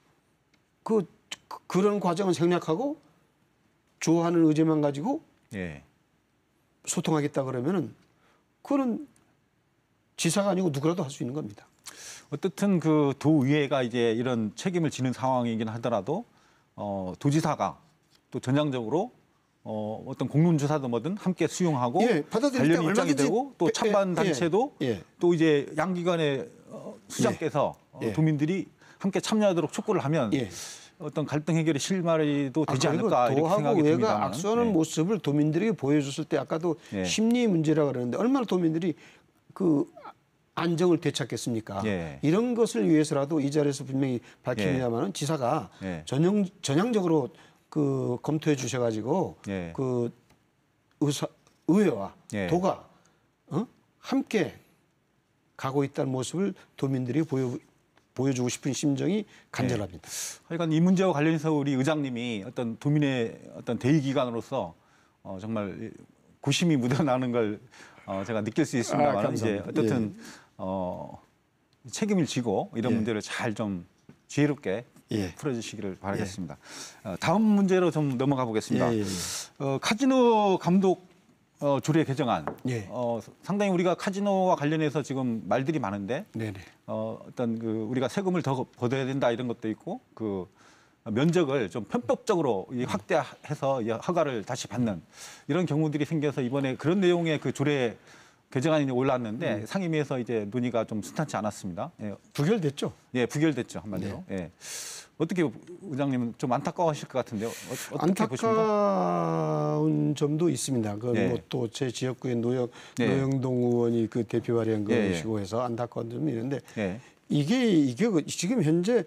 B: 그, 그 그런 과정을 생략하고 좋아하는 의제만 가지고
A: 예.
B: 소통하겠다 그러면은 그거는 지사가 아니고 누구라도 할 수 있는 겁니다.
A: 어떻든 그 도의회가 이제 이런 책임을 지는 상황이긴 하더라도 어, 도지사가 또 전향적으로 어, 어떤 공론조사도 뭐든 함께 수용하고
B: 예, 받아들일 때
A: 관련 입장이
B: 얼마든지-
A: 되고 또
B: 예,
A: 찬반
B: 예,
A: 단체도
B: 예.
A: 또 이제 양기관의 어, 수장께서
B: 예.
A: 어, 도민들이 함께 참여하도록 촉구를 하면
B: 예.
A: 어떤 갈등 해결의 실마리도 되지
B: 아, 그리고
A: 않을까 이렇게
B: 도하고
A: 생각이
B: 외가
A: 듭니다.
B: 악수하는 모습을 도민들에게 보여줬을 때 아까도
A: 예.
B: 심리 문제라 그러는데 얼마나 도민들이 그 안정을 되찾겠습니까?
A: 예.
B: 이런 것을 위해서라도 이 자리에서 분명히 밝힙니다만은 지사가
A: 예.
B: 전형 전향적으로 그 검토해 주셔가지고
A: 예.
B: 그 의사 의회와
A: 예.
B: 도가 어? 함께 가고 있다는 모습을 도민들이 보여 보여주고 싶은 심정이 간절합니다.
A: 네. 하여간 이 문제와 관련해서 우리 의장님이 어떤 도민의 어떤 대의기관으로서 어, 정말 고심이 묻어나는 걸 어, 제가 느낄 수 있습니다만 아, 이제 어쨌든 예. 어, 책임을 지고 이런 예. 문제를 잘 좀 지혜롭게 예. 풀어주시기를 바라겠습니다. 예. 어, 다음 문제로 좀 넘어가 보겠습니다. 예, 예, 예. 어, 카지노 감독 어, 조례 개정안. 예. 어, 상당히 우리가 카지노와 관련해서 지금 말들이 많은데 네네. 어, 어떤 그 우리가 세금을 더 걷어야 된다 이런 것도 있고 그 면적을 좀 편법적으로 확대해서 허가를 다시 받는 이런 경우들이 생겨서 이번에 그런 내용의 그 조례 개정안이 올라왔는데 음. 상임위에서 이제 논의가 좀 순탄치 않았습니다. 예.
B: 부결됐죠?
A: 예, 부결됐죠 한마디로. 네. 예. 어떻게 의장님은 좀 안타까워하실 것 같은데요? 어, 어떻게 보십니까?
B: 안타까운 점도 있습니다. 그
A: 예.
B: 뭐 또 제 지역구의 노영
A: 예.
B: 노영동 의원이 그 대표 발의한 것이고
A: 예.
B: 해서 안타까운 점이 있는데
A: 예.
B: 이게 이게 지금 현재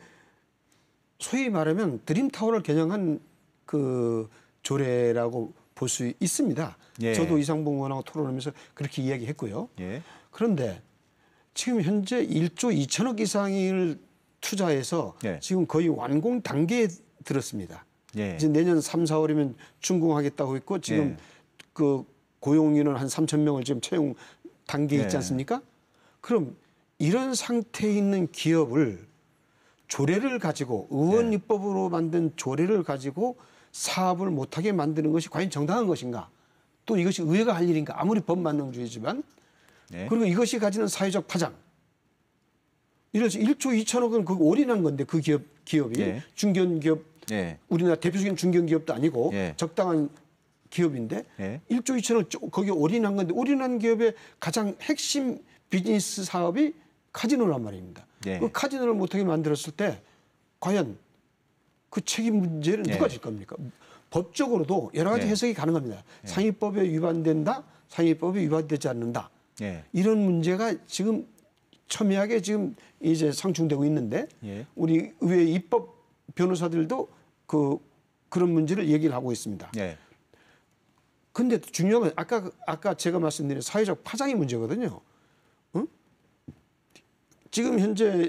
B: 소위 말하면 드림타워를 겨냥한 그 조례라고 볼 수 있습니다. 예. 저도 이상봉 의원하고 토론하면서 그렇게 이야기했고요. 예. 그런데 지금 현재 일조 이천억 이상을 투자해서 예. 지금 거의 완공 단계에 들었습니다. 예. 이제 내년 삼, 사월이면 준공하겠다고 했고 지금 예. 그 고용인원 한 삼천 명을 지금 채용 단계에 있지 않습니까? 그럼 이런 상태에 있는 기업을 조례를 가지고 의원
A: 예.
B: 입법으로 만든 조례를 가지고 사업을 못하게 만드는 것이 과연 정당한 것인가? 또 이것이 의회가 할 일인가? 아무리 법만능주의지만 예. 그리고 이것이 가지는 사회적 파장. 이래서 일조 이천억은 그 올인한 건데 그 기업, 기업이 예. 중견기업 예. 우리나라 대표적인 중견기업도 아니고 예. 적당한 기업인데 예. 일조 이천억 거기에 올인한 건데 올인한 기업의 가장 핵심 비즈니스 사업이 카지노란 말입니다. 예. 그 카지노를 못하게 만들었을 때 과연 그 책임 문제는 누가 질 겁니까? 법적으로도 여러 가지 해석이 가능합니다. 상위법에 위반된다, 상위법에 위반되지 않는다. 이런 문제가 지금 첨예하게 지금 이제 상충되고 있는데 우리 의회 입법 변호사들도 그 그런 문제를 얘기를 하고 있습니다. 그런데 중요한 건 아까 아까 제가 말씀드린 사회적 파장의 문제거든요. 응? 지금 현재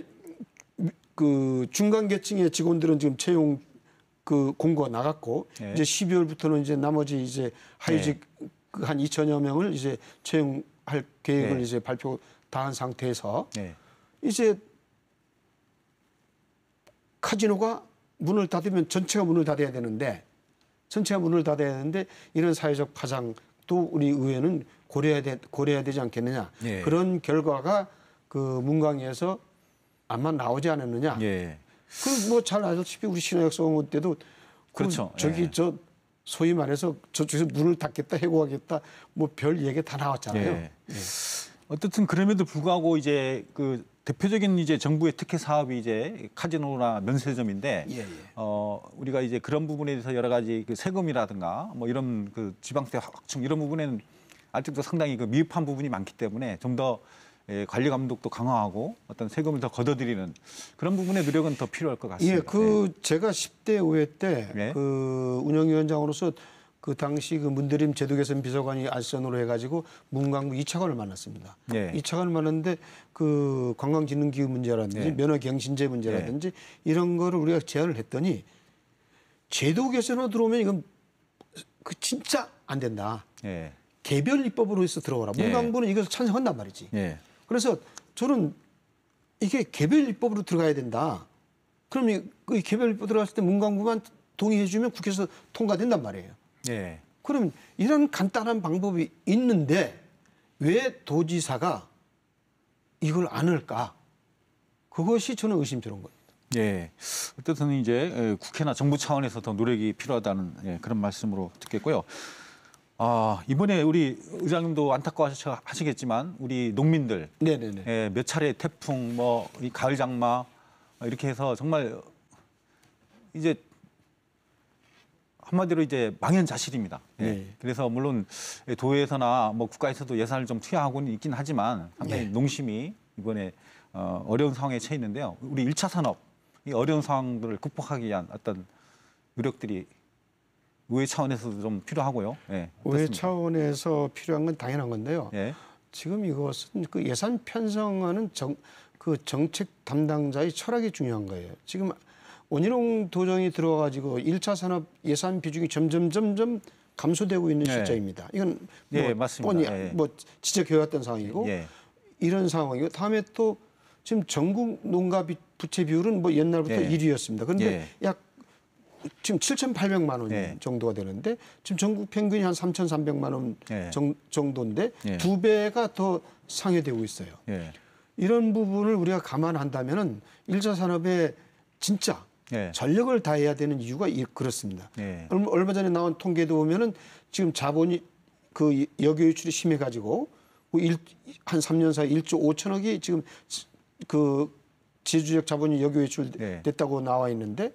B: 그 중간 계층의 직원들은 지금 채용 그 공고가 나갔고 네. 이제 십이월부터는 이제 나머지 이제 하위직 네. 한 이천여 명을 이제 채용할 계획을 네. 이제 발표 다 한 상태에서 네. 이제 카지노가 문을 닫으면 전체가 문을 닫아야 되는데 전체가 문을 닫아야 되는데 이런 사회적 파장도 우리 의회는 고려해야, 되, 고려해야 되지 않겠느냐. 네. 그런 결과가 그 문광위에서 아마 나오지 않았느냐. 예. 그 뭐 잘 아시다시피 우리 신화역 소원 때도
A: 그렇죠.
B: 그 저기 예. 저 소위 말해서 저쪽에서 문을 닫겠다 해고하겠다 뭐 별 얘기 다 나왔잖아요. 예. 예.
A: 어쨌든 그럼에도 불구하고 이제 그 대표적인 이제 정부의 특혜 사업이 이제 카지노나 면세점인데 예, 예. 어 우리가 이제 그런 부분에 대해서 여러 가지 그 세금이라든가 뭐 이런 그 지방세 확충 이런 부분에는 아직도 상당히 그 미흡한 부분이 많기 때문에 좀 더 예, 관리 감독도 강화하고 어떤 세금을 더 걷어들이는 그런 부분의 노력은 더 필요할 것 같습니다.
B: 예, 그 예. 제가 십 대 의회 때 그 예. 운영위원장으로서 그 당시 그 문드림 제도 개선 비서관이 알선으로 해가지고 문광부 이차관을 만났습니다. 예. 이차관을 만났는데 그 관광진흥기후 문제라든지 예. 면허경신제 문제라든지 예. 이런 거를 우리가 제안을 했더니 제도 개선으로 들어오면 이건 그 진짜 안 된다. 예. 개별 입법으로 해서 들어오라. 문광부는 예. 이것을 찬성한단 말이지. 예. 그래서 저는 이게 개별 입법으로 들어가야 된다. 그럼 이, 그 개별 입법 들어갔을 때 문광부만 동의해 주면 국회에서 통과된단 말이에요. 예. 그럼 이런 간단한 방법이 있는데 왜 도지사가 이걸 안 할까? 그것이 저는 의심스러운 겁니다.
A: 예. 어쨌든 이제 국회나 정부 차원에서 더 노력이 필요하다는 예, 그런 말씀으로 듣겠고요. 아, 이번에 우리 의장님도 안타까워하시겠지만 우리 농민들 네네네. 예, 몇 차례 태풍, 뭐 이 가을 장마 이렇게 해서 정말 이제 한마디로 이제 망연자실입니다. 예. 네. 그래서 물론 도에서나 뭐 국가에서도 예산을 좀 투여하고는 있긴 하지만 상당히 네. 농심이 이번에 어, 어려운 상황에 처해 있는데요. 우리 일 차 산업 이 어려운 상황들을 극복하기 위한 어떤 노력들이 의회 차원에서도 좀 필요하고요. 예,
B: 의회 차원에서 필요한 건 당연한 건데요. 예. 지금 이것은 그 예산 편성하는 정, 그 정책 담당자의 철학이 중요한 거예요. 지금 원희룡 도정이 들어와가지고 일 차 산업 예산 비중이 점점 점점 감소되고 있는
A: 네.
B: 실정입니다. 이건 뭐
A: 예, 맞습니다.
B: 뻔히
A: 예.
B: 뭐 지적해왔던 상황이고
A: 예.
B: 이런 상황이고 다음에 또 지금 전국 농가 비- 부채 비율은 뭐 옛날부터
A: 예.
B: 일 위였습니다. 그런데
A: 예.
B: 약 지금 칠천팔백만 원
A: 예.
B: 정도가 되는데 지금 전국 평균이 한 삼천삼백만 원
A: 예.
B: 정, 정도인데
A: 예.
B: 두 배가 더 상회되고 있어요.
A: 예.
B: 이런 부분을 우리가 감안한다면은 일 차 산업에 진짜
A: 예. 전력을
B: 전력을 다해야 되는 이유가 이- 그렇습니다.
A: 예.
B: 얼마, 얼마 전에 나온 통계도 보면은 지금 자본이 그 여기 유출이 심해 가지고 한 삼 년 사이 일조 오천억이 지금 그 제주적 자본이 여기 유출
A: 예.
B: 됐다고 나와 있는데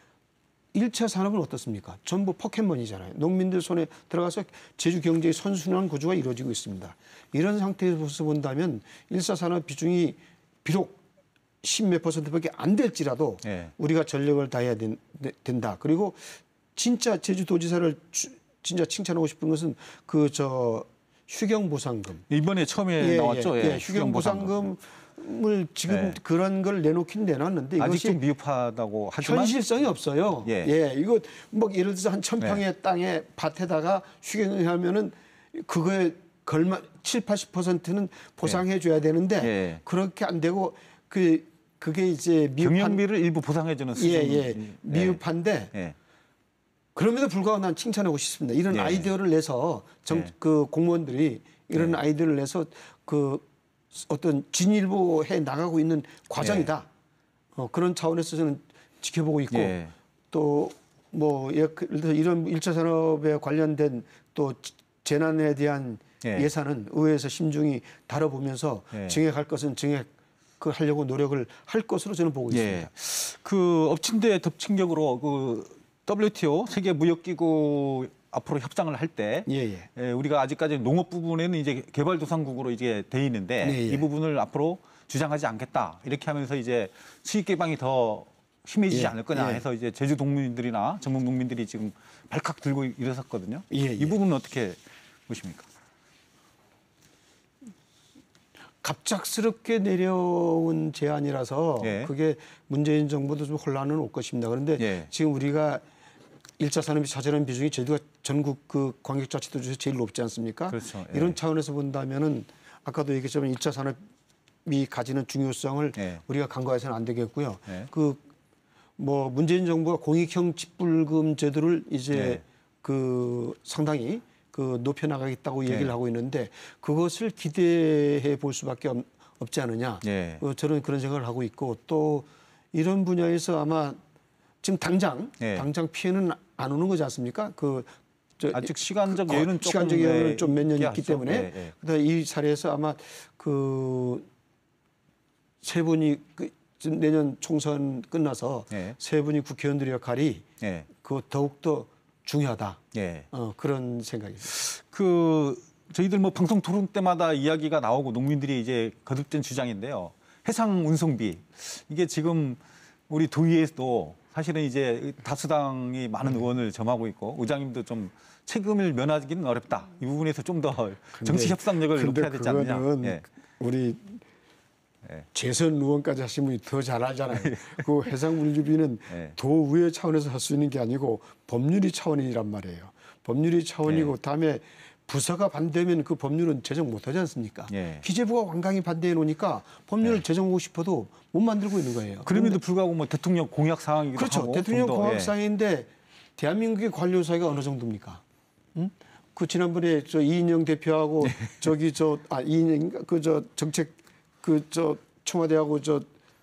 B: 일 차 산업은 어떻습니까? 전부 포켓몬이잖아요. 농민들 손에 들어가서 제주 경제의 선순환 구조가 이루어지고 있습니다. 이런 상태에서 본다면 일 차 산업 비중이 비록 십몇 퍼센트밖에 안 될지라도
A: 예.
B: 우리가 전력을 다해야 된, 된다. 그리고 진짜 제주도지사를 주, 진짜 칭찬하고 싶은 것은 그 저 휴경 보상금.
A: 이번에 처음에 나왔죠.
B: 예,
A: 예.
B: 예, 휴경 보상금을 지금
A: 예.
B: 그런 걸 내놓긴 내놨는데
A: 아직
B: 이것이
A: 좀 미흡하다고 하지만
B: 현실성이 없어요.
A: 예.
B: 예, 이거 뭐 예를 들어서 한 천평의
A: 예.
B: 땅에 밭에다가 휴경을 하면은 그거에 걸마 칠, 팔십 퍼센트는 보상해 줘야 되는데
A: 예.
B: 그렇게 안 되고 그 그게 이제 미흡한
A: 경영비를 일부 보상해주는 수준.
B: 예, 예. 미흡한데
A: 예.
B: 그럼에도 불구하고 난 칭찬하고 싶습니다. 이런
A: 예.
B: 아이디어를 내서 정,
A: 예.
B: 그 공무원들이 이런
A: 예.
B: 아이디어를 내서 그 어떤 진일보해 나가고 있는 과정이다. 어, 그런 차원에서 저는 지켜보고 있고
A: 예.
B: 또 뭐 예를 들어 이런 일 차 산업에 관련된 또 재난에 대한
A: 예.
B: 예산은 의회에서 심중히 다뤄보면서
A: 예.
B: 증액할 것은 증액 그 하려고 노력을 할 것으로 저는 보고 있습니다.
A: 예. 그 엎친 데 덮친 격으로 그 더블유티오 세계 무역기구 앞으로 협상을 할 때
B: 예, 예.
A: 예, 우리가 아직까지 농업 부분에는 이제 개발도상국으로 이제 돼 있는데
B: 네, 예.
A: 이 부분을 앞으로 주장하지 않겠다 이렇게 하면서 이제 수익 개방이 더 심해지지
B: 예,
A: 않을 거냐
B: 예.
A: 해서 이제 제주 농민들이나 전국 농민들이 지금 발칵 들고 일어섰거든요.
B: 예, 예.
A: 이 부분은 어떻게 보십니까?
B: 갑작스럽게 내려온 제안이라서
A: 예.
B: 그게 문재인 정부도 좀 혼란은 올 것입니다. 그런데
A: 예.
B: 지금 우리가 일 차 산업이 차지하는 비중이 제주가 전국 그 광역자치도 중에서 제일 높지 않습니까?
A: 그렇죠. 예.
B: 이런 차원에서 본다면은 아까도 얘기했지만 일 차 산업이 가지는 중요성을
A: 예.
B: 우리가 간과해서는 안 되겠고요.
A: 예.
B: 그 뭐 문재인 정부가 공익형 직불금 제도를 이제
A: 예.
B: 그 상당히 그 높여나가겠다고 얘기를
A: 예.
B: 하고 있는데 그것을 기대해 볼 수밖에 없, 없지 않느냐.
A: 예.
B: 어, 저는 그런 생각을 하고 있고 또 이런 분야에서 아마 지금 당장
A: 예.
B: 당장 피해는 안 오는 거지 않습니까? 그 저,
A: 아직 시간적
B: 그,
A: 여유는 조금
B: 시간적 여유는 좀 몇 년
A: 있게
B: 있기
A: 하죠.
B: 때문에
A: 예, 예.
B: 그다음에 이 사례에서 아마 그 세 분이 그 지금 내년 총선 끝나서
A: 예.
B: 세 분이 국회의원들의 역할이
A: 예.
B: 그 더욱 더 중요하다.
A: 예.
B: 어, 그런 생각입니다.
A: 그 저희들 뭐 방송 토론 때마다 이야기가 나오고 농민들이 이제 거듭된 주장인데요. 해상 운송비 이게 지금 우리 도의회에서도 사실은 이제 다수당이 많은 의원을 점하고 있고 의장님도 좀 책임을 면하기는 어렵다. 이 부분에서 좀 더 정치 협상력을 높여야 되지 않느냐.
B: 그거는
A: 예.
B: 우리
A: 예.
B: 재선 의원까지 하신 분이 더 잘 알잖아요. 그 해상 물류비는
A: 예.
B: 도의회 차원에서 할 수 있는 게 아니고 법률이 차원이란 말이에요. 법률이 차원이고
A: 예.
B: 다음에 부서가 반대하면 그 법률은 제정 못하지 않습니까?
A: 예.
B: 기재부가 완강히 반대해 놓으니까 법률을 제정하고 싶어도 못 만들고 있는 거예요.
A: 그럼에도 불구하고 뭐 대통령 공약 사항이기도
B: 그렇죠.
A: 하고
B: 대통령
A: 좀 더,
B: 공약
A: 예.
B: 사항인데 대한민국의 관료 사이가 어느 정도입니까? 응? 그 지난번에 저 이인영 대표하고 저기 저 아 이인영 그 저 정책 그 저 청와대하고 저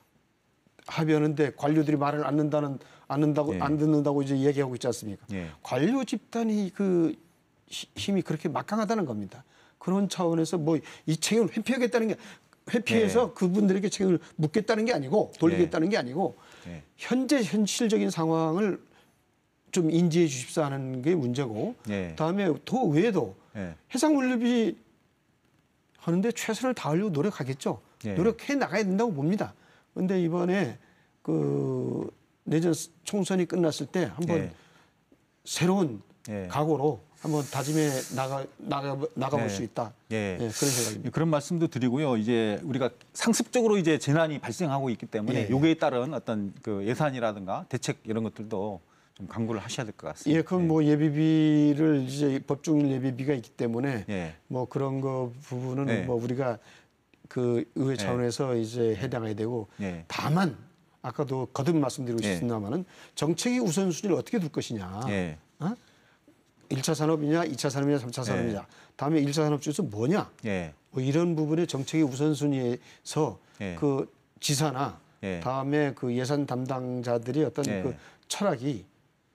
B: 합의하는데 관료들이 말을 안 듣는다는 안 듣는다고
A: 예.
B: 안 듣는다고 이제 얘기하고 있지 않습니까?
A: 예.
B: 관료 집단이 그 히- 힘이 그렇게 막강하다는 겁니다. 그런 차원에서 뭐 이 책임을 회피하겠다는 게 회피해서
A: 예.
B: 그분들에게 책임을 묻겠다는 게 아니고 돌리겠다는 게 아니고
A: 예.
B: 현재 현실적인 상황을 좀 인지해 주십사 하는 게 문제고
A: 예.
B: 다음에 더 외에도
A: 예.
B: 해상물류비 하는데 최선을 다하려고 노력하겠죠.
A: 예.
B: 노력해 나가야 된다고 봅니다. 그런데 이번에 그 내년 총선이 끝났을 때 한번
A: 예.
B: 새로운
A: 예.
B: 각오로 한번 다짐해 나가 나가 나가볼
A: 예.
B: 수 있다.
A: 예.
B: 예, 그런 생각입니다.
A: 그런 말씀도 드리고요. 이제 우리가 상습적으로 이제 재난이 발생하고 있기 때문에
B: 예.
A: 요기에 따른 어떤 그 예산이라든가 대책 이런 것들도 좀 강구를 하셔야 될 것 같습니다.
B: 예, 그럼 뭐 예비비를 이제 법중일 예비비가 있기 때문에
A: 예.
B: 뭐 그런 거 부분은
A: 예.
B: 뭐 우리가 그 의회 차원에서 이제 해당해야 되고
A: 예.
B: 다만 아까도 거듭 말씀드리고
A: 예.
B: 싶습니다만은 정책의 우선순위를 어떻게 둘 것이냐.
A: 예.
B: 어? 일 차 산업이냐, 이 차 산업이냐, 삼 차 산업이냐.
A: 예.
B: 다음에 일 차 산업 중에서 뭐냐.
A: 예.
B: 뭐 이런 부분의 정책의 우선순위에서
A: 예.
B: 그 지사나
A: 예.
B: 다음에 그 예산 담당자들이 어떤
A: 예.
B: 그 철학이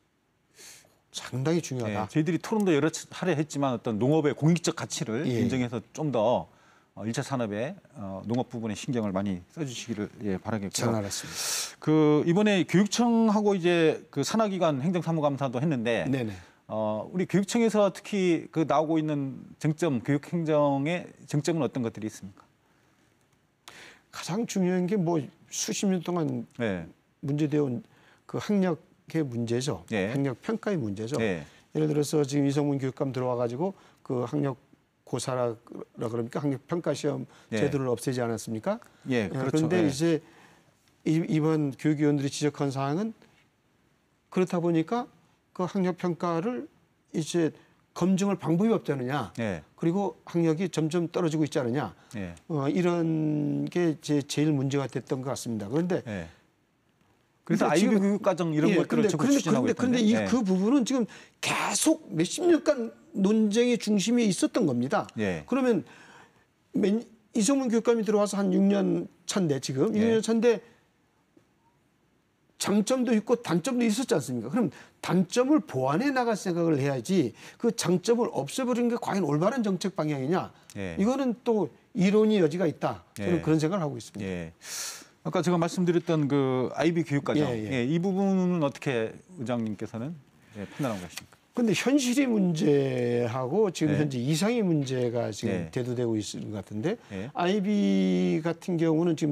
B: 상당히 중요하다.
A: 예. 저희들이 토론도 여러 차례 했지만 어떤 농업의 공익적 가치를
B: 예.
A: 인정해서 좀 더 일 차 산업의 어, 농업 부분에 신경을 많이 써주시기를 예, 바라겠고요.
B: 잘 알았습니다.
A: 그 이번에 교육청하고 이제 그 산하기관 행정사무감사도 했는데
B: 네네.
A: 어, 우리 교육청에서 특히 그 나오고 있는 쟁점, 교육행정의 쟁점은 어떤 것들이 있습니까?
B: 가장 중요한 게 뭐 수십 년 동안
A: 네.
B: 문제되어 온 그 학력의 문제죠.
A: 예.
B: 학력 평가의 문제죠.
A: 예.
B: 예를 들어서 지금 이성문 교육감 들어와 가지고 그 학력 고사라 그러니까 학력 평가 시험
A: 예.
B: 제도를 없애지 않았습니까?
A: 예, 그렇죠.
B: 그런데
A: 예.
B: 이제 이- 이번 교육위원들이 지적한 사항은 그렇다 보니까 그 학력 평가를 이제 검증할 방법이 없지 않느냐.
A: 예.
B: 그리고 학력이 점점 떨어지고 있지 않느냐.
A: 예.
B: 어, 이런 게 이제 제일 문제가 됐던 것 같습니다. 그런데
A: 예. 그래서
B: 근데
A: 아이비
B: 지금-
A: 교육과정 이런
B: 예,
A: 것들을
B: 근데,
A: 적극
B: 그런데,
A: 추진하고
B: 그런데,
A: 있던데.
B: 그런데 이 그 부분은 지금 계속 몇십 년간 논쟁의 중심에 있었던 겁니다.
A: 예.
B: 그러면 맨- 이성문 교육감이 들어와서 한 육 년 차인데 지금
A: 예.
B: 육 년 차인데 장점도 있고 단점도 있었지 않습니까? 그럼 단점을 보완해 나갈 생각을 해야지 그 장점을 없애버리는 게 과연 올바른 정책 방향이냐?
A: 예.
B: 이거는 또 이론이 여지가 있다. 저는
A: 예.
B: 그런 생각을 하고 있습니다.
A: 예. 아까 제가 말씀드렸던 그 아이비 교육과정,
B: 예, 예.
A: 예, 이 부분은 어떻게 의장님께서는 예, 판단하고 계십니까?
B: 근데 현실의 문제하고 지금
A: 네.
B: 현재 이상의 문제가 지금
A: 네.
B: 대두되고 있는 것 같은데
A: 네.
B: 아이비 같은 경우는 지금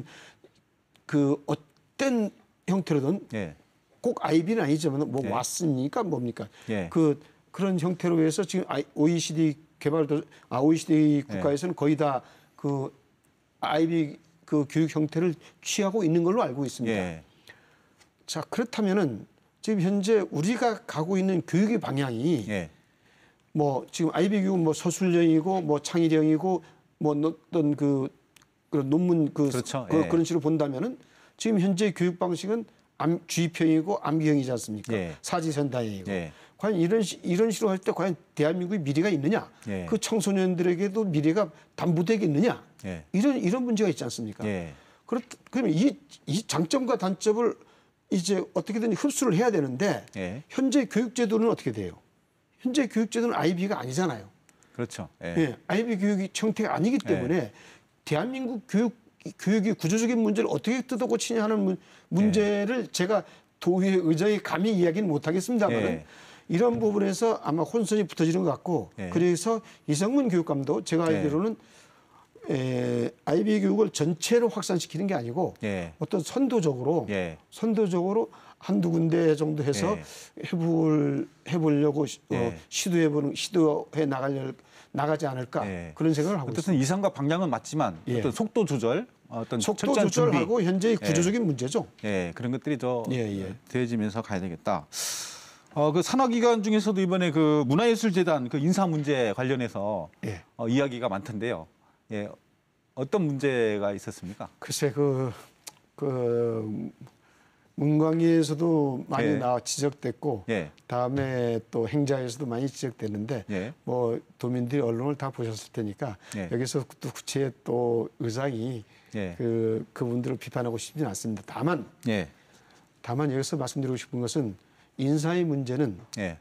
B: 그 어떤 형태로든
A: 예.
B: 꼭 아이비는 아니지만 뭐
A: 네.
B: 왔으니까 뭡니까?
A: 예.
B: 그 그런 형태로 해서 지금 오이시디 개발도 아 오이시디 국가에서는 거의 다 그 아이비 그 교육 형태를 취하고 있는 걸로 알고 있습니다.
A: 예.
B: 자 그렇다면은 지금 현재 우리가 가고 있는 교육의 방향이
A: 예.
B: 뭐 지금 아이비 교육은 뭐 서술형이고 뭐 창의형이고 뭐 어떤 그 그런 논문 그,
A: 그렇죠.
B: 그
A: 예.
B: 그런 식으로 본다면은 지금 현재 교육 방식은 암, 주입형이고 암기형이지 않습니까?
A: 예.
B: 사지선다형이고.
A: 예.
B: 과연 이런 시- 이런 식으로 할 때 과연 대한민국의 미래가 있느냐?
A: 예.
B: 그 청소년들에게도 미래가 담보되겠느냐?
A: 예.
B: 이런 이런 문제가 있지 않습니까?
A: 예.
B: 그렇 그러면 이, 이 장점과 단점을 이제 어떻게든 흡수를 해야 되는데
A: 예.
B: 현재 교육제도는 어떻게 돼요? 현재 교육제도는 아이비가 아니잖아요.
A: 그렇죠. 예.
B: 예, 아이비 교육이 형태가 아니기 때문에 대한민국 교육 교육의 구조적인 문제를 어떻게 뜯어 고치냐 하는 문, 문제를 제가 도의회 의장이 감히 이야기는 못하겠습니다만
A: 예.
B: 이런 부분에서 아마 혼선이 붙어지는 것 같고
A: 예.
B: 그래서 이성문 교육감도 제가
A: 예.
B: 알기로는 에, 아이비 교육을 전체로 확산시키는 게 아니고
A: 예.
B: 어떤 선도적으로
A: 예.
B: 선도적으로 한두 군데 정도 해서
A: 예.
B: 해볼 해보려고 시, 어,
A: 예.
B: 시도해보는 시도해 나갈 나가지 않을까
A: 예.
B: 그런 생각을 하고
A: 어쨌든 이상과 방향은 맞지만
B: 예.
A: 어떤 속도 조절, 어떤
B: 속도
A: 철저한
B: 조절하고
A: 준비,
B: 현재의 구조적인 문제죠.
A: 예, 그런 것들이 더
B: 예, 예.
A: 더해지면서 가야 되겠다. 어, 그 산하기관 중에서도 이번에 그 문화예술재단 그 인사 문제 관련해서
B: 예.
A: 어, 이야기가 많던데요. 예, 어떤 문제가 있었습니까?
B: 글쎄 그, 그 문광위에서도 많이
A: 예.
B: 나와 지적됐고
A: 예,
B: 다음에 또 행자에서도 많이 지적됐는데
A: 예,
B: 뭐 도민들이 언론을 다 보셨을 테니까
A: 예.
B: 여기서 또 구체의 또 의장이
A: 예,
B: 그 그분들을 비판하고 싶지는 않습니다. 다만
A: 예,
B: 다만 여기서 말씀드리고 싶은 것은 인사의 문제는
A: 예,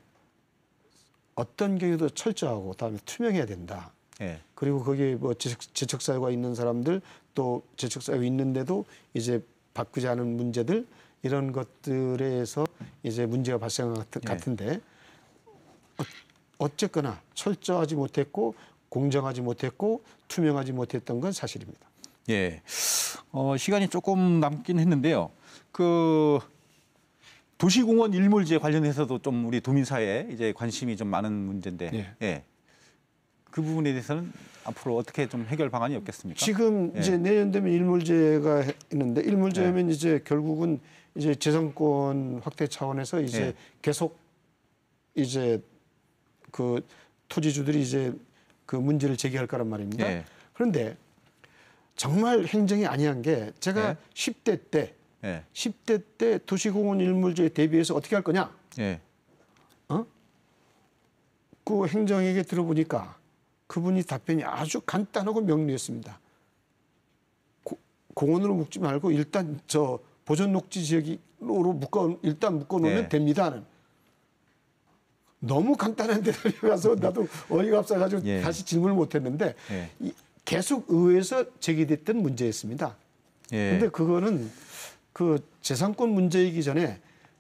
B: 어떤 경우도 철저하고 다음에 투명해야 된다.
A: 예,
B: 그리고 거기에 뭐 재척, 재척사유가 있는 사람들 또 재척사유 있는데도 이제 바꾸지 않은 문제들 이런 것들에서 이제 문제가 발생한 것
A: 예.
B: 같은데 어, 어쨌거나 철저하지 못했고 공정하지 못했고 투명하지 못했던 건 사실입니다.
A: 예. 어, 시간이 조금 남긴 했는데요. 그 도시공원 일몰제 관련해서도 좀 우리 도민사회에 이제 관심이 좀 많은 문제인데, 예. 예. 그 부분에 대해서는 앞으로 어떻게 좀 해결 방안이 없겠습니까?
B: 지금
A: 예.
B: 이제 내년 되면 일몰제가 있는데 일몰제면
A: 예.
B: 이제 결국은 이제 재정권 확대 차원에서 이제
A: 예.
B: 계속 이제 그 토지주들이 이제 그 문제를 제기할 거란 말입니다.
A: 예.
B: 그런데 정말 행정이 아니한 게 제가
A: 예.
B: 십 대 때
A: 예.
B: 십 대 때 도시공원 일몰제에 대비해서 어떻게 할 거냐?
A: 예.
B: 어? 그 행정에게 들어보니까 그분이 답변이 아주 간단하고 명료했습니다. 고, 공원으로 묶지 말고 일단 저 보존 녹지 지역으로 묶어 일단 묶어 놓으면
A: 네.
B: 됩니다는. 너무 간단한 대답이 가서 나도 어이가 없어가지고
A: 예.
B: 다시 질문을 못했는데
A: 예.
B: 이, 계속 의회에서 제기됐던 문제였습니다. 그런데
A: 예.
B: 그거는 그 재산권 문제이기 전에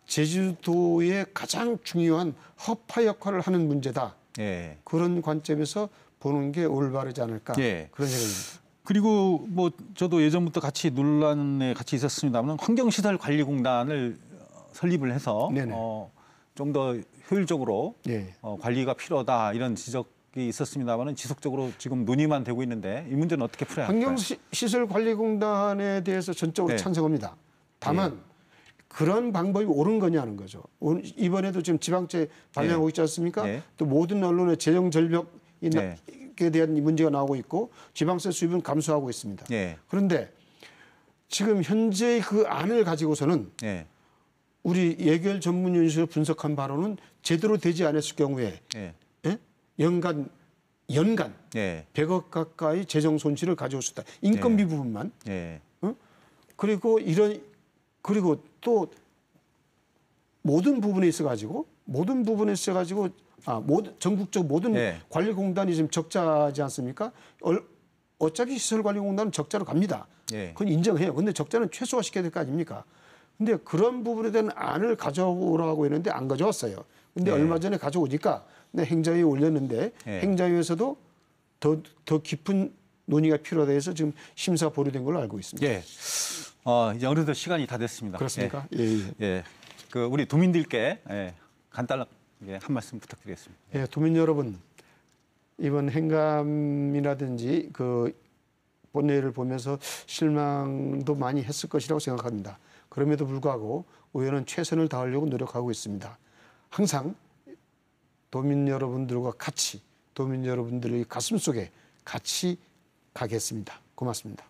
B: 제주도의 가장 중요한 허파 역할을 하는 문제다.
A: 예.
B: 그런 관점에서 보는 게 올바르지 않을까
A: 예.
B: 그런 생각입니다.
A: 그리고 뭐 저도 예전부터 같이 논란에 같이 있었습니다만 환경시설관리공단을 설립을 해서 어, 좀 더 효율적으로
B: 예.
A: 어, 관리가 필요하다 이런 지적이 있었습니다만 지속적으로 지금 논의만 되고 있는데 이 문제는 어떻게 풀어야 할까요?
B: 환경시설관리공단에 대해서 전적으로
A: 네.
B: 찬성합니다. 다만 그런 방법이 옳은 거냐는 거죠. 이번에도 지금 지방채 발령하고 있지 않습니까?
A: 네.
B: 또 모든 언론의 재정 절벽에
A: 네.
B: 대한 문제가 나오고 있고 지방세 수입은 감소하고 있습니다.
A: 네.
B: 그런데 지금 현재 그 안을 가지고서는
A: 네.
B: 우리 예결 전문위원회에서 분석한 바로는 제대로 되지 않았을 경우에
A: 네.
B: 예? 연간 연간
A: 네.
B: 백억 가까이 재정 손실을 가져올 수 있다. 인건비
A: 네.
B: 부분만.
A: 네.
B: 어? 그리고 이런 그리고 또 모든 부분에 있어 가지고 모든 부분에 있어 가지고 아 모든 전국적 모든
A: 네.
B: 관리공단이 지금 적자지 않습니까? 얼, 어차피 시설관리공단은 적자로 갑니다.
A: 네.
B: 그건 인정해요. 근데 적자는 최소화시켜야 될 거 아닙니까? 근데 그런 부분에 대한 안을 가져오라고 했는데 안 가져왔어요. 근데
A: 네.
B: 얼마 전에 가져오니까 내 행정위에 올렸는데
A: 네.
B: 행정위에서도 더, 더 깊은 논의가 필요하다 해서 지금 심사 보류된 걸로 알고 있습니다.
A: 예. 어, 이제 어느덧 시간이 다 됐습니다.
B: 그렇습니까? 예. 예.
A: 예. 그 우리 도민들께 예, 간단하게 한 말씀 부탁드리겠습니다.
B: 예, 도민 여러분, 이번 행감이라든지 그 본회의를 보면서 실망도 많이 했을 것이라고 생각합니다. 그럼에도 불구하고 의회는 최선을 다하려고 노력하고 있습니다. 항상 도민 여러분들과 같이 도민 여러분들의 가슴 속에 같이 가겠습니다. 고맙습니다.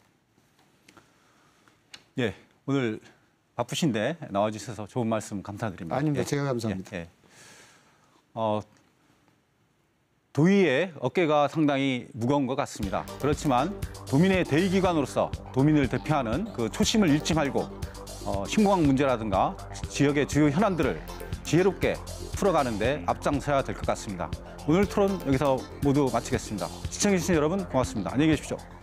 A: 예, 오늘 바쁘신데 나와주셔서 좋은 말씀 감사드립니다.
B: 아닙니다.
A: 예,
B: 제가 감사합니다.
A: 예, 예. 어, 도의의 어깨가 상당히 무거운 것 같습니다. 그렇지만 도민의 대의기관으로서 도민을 대표하는 그 초심을 잃지 말고 어, 신공항 문제라든가 지역의 주요 현안들을 지혜롭게 풀어가는 데 앞장서야 될 것 같습니다. 오늘 토론 여기서 모두 마치겠습니다. 시청해주신 여러분 고맙습니다. 안녕히 계십시오.